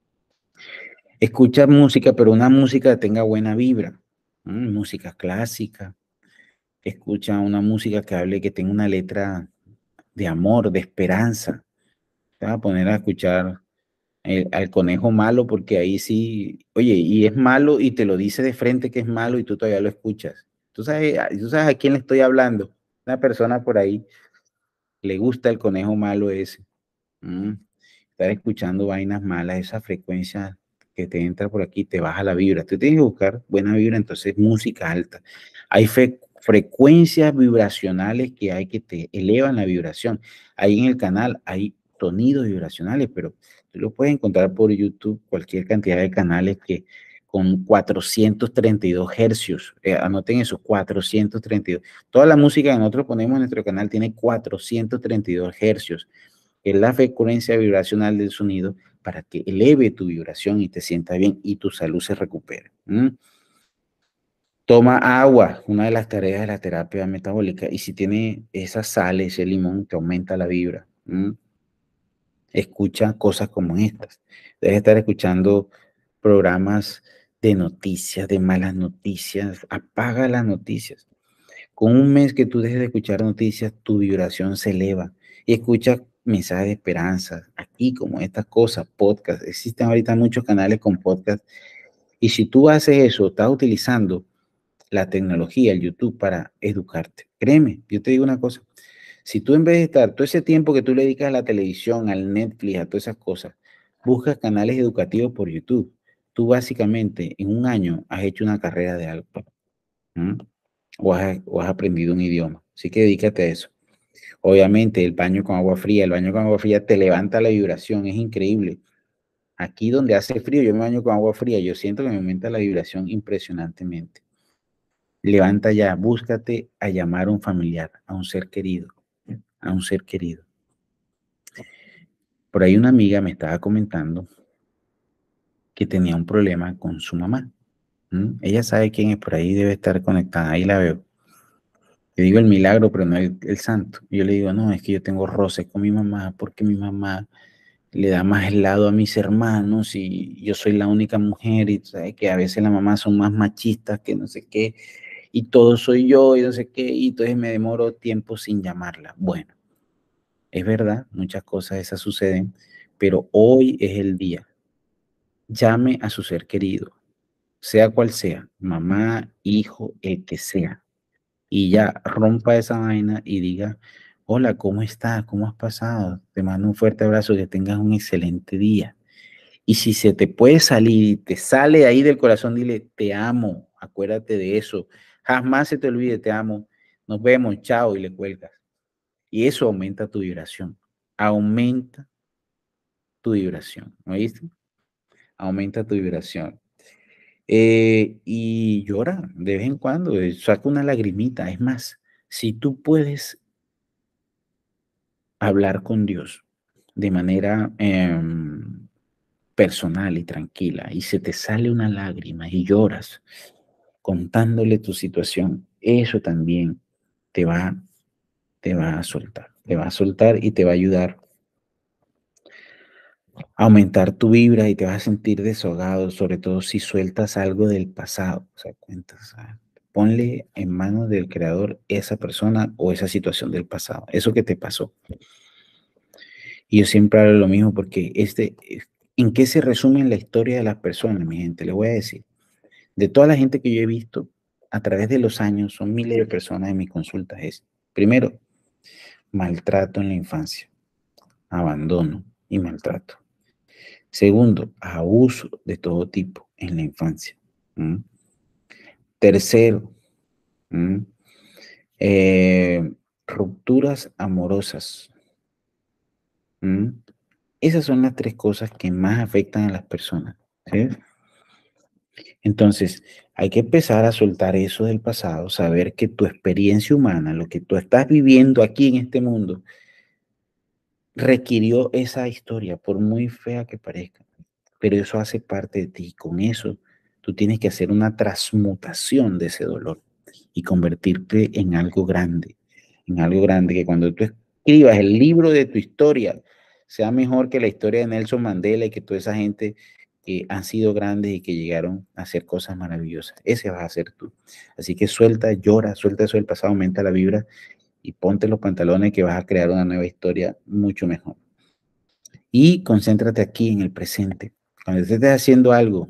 Escucha música, pero una música que tenga buena vibra. ¿Mm? Música clásica. Escucha una música que hable, que tenga una letra de amor, de esperanza. Te vas a poner a escuchar el- al conejo malo porque ahí sí, oye, y es malo y te lo dice de frente que es malo y tú todavía lo escuchas. Tú sabes, tú sabes a quién le estoy hablando. Una persona por ahí le gusta el conejo malo ese. Mm, Estar escuchando vainas malas, esa frecuencia que te entra por aquí, te baja la vibra. Tú tienes que buscar buena vibra, entonces música alta. Hay fre- frecuencias vibracionales que hay que te elevan la vibración. Ahí en el canal hay sonidos vibracionales, pero tú lo puedes encontrar por YouTube, cualquier cantidad de canales que con cuatrocientos treinta y dos hercios, eh, anoten eso, cuatrocientos treinta y dos. Toda la música que nosotros ponemos en nuestro canal tiene cuatrocientos treinta y dos hercios, que es la frecuencia vibracional del sonido para que eleve tu vibración y te sienta bien y tu salud se recupere. ¿Mm? Toma agua, una de las tareas de la terapia metabólica. Y si tiene esa sal, ese limón, te aumenta la vibra. ¿Mm? Escucha cosas como estas. Debes estar escuchando programas de noticias, de malas noticias. Apaga las noticias. Con un mes que tú dejes de escuchar noticias, tu vibración se eleva. Y escucha mensajes de esperanza, aquí como estas cosas, podcast. Existen ahorita muchos canales con podcast. Y si tú haces eso, estás utilizando la tecnología, el YouTube, para educarte. Créeme, yo te digo una cosa. Si tú en vez de estar todo ese tiempo que tú le dedicas a la televisión, al Netflix, a todas esas cosas, buscas canales educativos por YouTube, tú básicamente en un año has hecho una carrera de algo. ¿Mm? O has, o has aprendido un idioma. Así que dedícate a eso. Obviamente, el baño con agua fría, el baño con agua fría te levanta la vibración, es increíble. Aquí donde hace frío, yo me baño con agua fría, yo siento que me aumenta la vibración impresionantemente. Levanta ya, búscate a llamar a un familiar, a un ser querido, a un ser querido. Por ahí una amiga me estaba comentando que tenía un problema con su mamá. ¿Mm? Ella sabe quién es, por ahí debe estar conectada, ahí la veo. Le digo el milagro, pero no el, el santo. Y yo le digo, no, es que yo tengo roces con mi mamá porque mi mamá le da más helado a mis hermanos y yo soy la única mujer y sabes que a veces las mamás son más machistas que no sé qué y todo soy yo y no sé qué y entonces me demoro tiempo sin llamarla. Bueno, es verdad, muchas cosas esas suceden, pero hoy es el día. Llame a su ser querido, sea cual sea, mamá, hijo, el que sea, y ya rompa esa vaina y diga, hola, ¿cómo estás? ¿Cómo has pasado? Te mando un fuerte abrazo, que tengas un excelente día. Y si se te puede salir y te sale ahí del corazón, dile, te amo, acuérdate de eso. Jamás se te olvide, te amo. Nos vemos, chao, y le cuelgas. Y eso aumenta tu vibración. Aumenta tu vibración, ¿oíste? Aumenta tu vibración. Eh, y llora de vez en cuando, eh, saca una lagrimita. Es más, si tú puedes hablar con Dios de manera em, personal y tranquila y se te sale una lágrima y lloras contándole tu situación, eso también te va, te va a soltar, te va a soltar y te va a ayudar a aumentar tu vibra y te vas a sentir desahogado, sobre todo si sueltas algo del pasado, o sea, cuentas, o sea, ponle en manos del creador esa persona o esa situación del pasado, eso que te pasó. Y yo siempre hablo lo mismo porque este, ¿en qué se resume la historia de las personas, mi gente? Les voy a decir, de toda la gente que yo he visto a través de los años, son miles de personas en mis consultas, es, primero, maltrato en la infancia, abandono y maltrato. Segundo, abuso de todo tipo en la infancia. ¿Mm? Tercero, ¿mm? eh, rupturas amorosas. ¿Mm? Esas son las tres cosas que más afectan a las personas. ¿Sí? Entonces, hay que empezar a soltar eso del pasado, saber que tu experiencia humana, lo que tú estás viviendo aquí en este mundo, requirió esa historia, por muy fea que parezca, pero eso hace parte de ti. Con eso, tú tienes que hacer una transmutación de ese dolor y convertirte en algo grande, en algo grande, que cuando tú escribas el libro de tu historia, sea mejor que la historia de Nelson Mandela y que toda esa gente que han sido grandes y que llegaron a hacer cosas maravillosas. Ese vas a ser tú. Así que suelta, llora, suelta eso del pasado, aumenta la vibra y ponte los pantalones que vas a crear una nueva historia mucho mejor. Y concéntrate aquí en el presente. Cuando estés haciendo algo,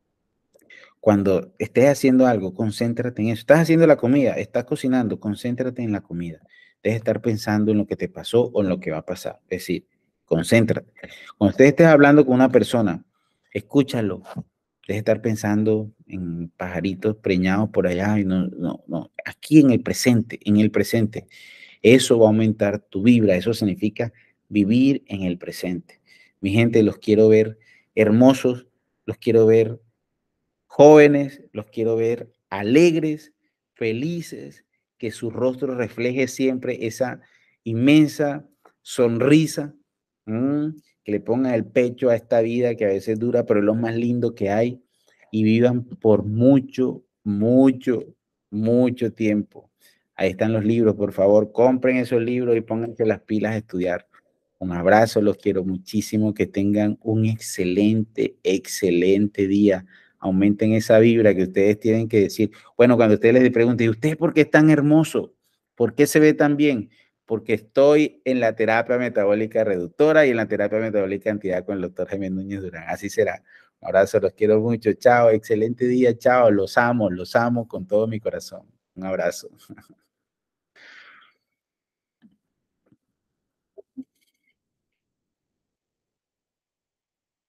cuando estés haciendo algo, concéntrate en eso. Estás haciendo la comida, estás cocinando, concéntrate en la comida. Deja de estar pensando en lo que te pasó o en lo que va a pasar. Es decir, concéntrate. Cuando estés, estés hablando con una persona, escúchalo. Deja de estar pensando en pajaritos preñados por allá. Y no, no, no. Aquí en el presente, en el presente. Eso va a aumentar tu vibra. Eso significa vivir en el presente. Mi gente, los quiero ver hermosos, los quiero ver jóvenes, los quiero ver alegres, felices, que su rostro refleje siempre esa inmensa sonrisa, mmm, que le pongan el pecho a esta vida que a veces dura, pero es lo más lindo que hay, y vivan por mucho, mucho, mucho tiempo. Ahí están los libros, por favor, compren esos libros y pónganse las pilas a estudiar. Un abrazo, los quiero muchísimo, que tengan un excelente, excelente día. Aumenten esa vibra que ustedes tienen que decir. Bueno, cuando ustedes les pregunten, ¿y usted por qué es tan hermoso? ¿Por qué se ve tan bien? porque estoy en la terapia metabólica reductora y en la terapia metabólica antiedad con el doctor Jaime Núñez Durán. Así será. Un abrazo, los quiero mucho. Chao, excelente día. Chao, los amo, los amo con todo mi corazón. Un abrazo.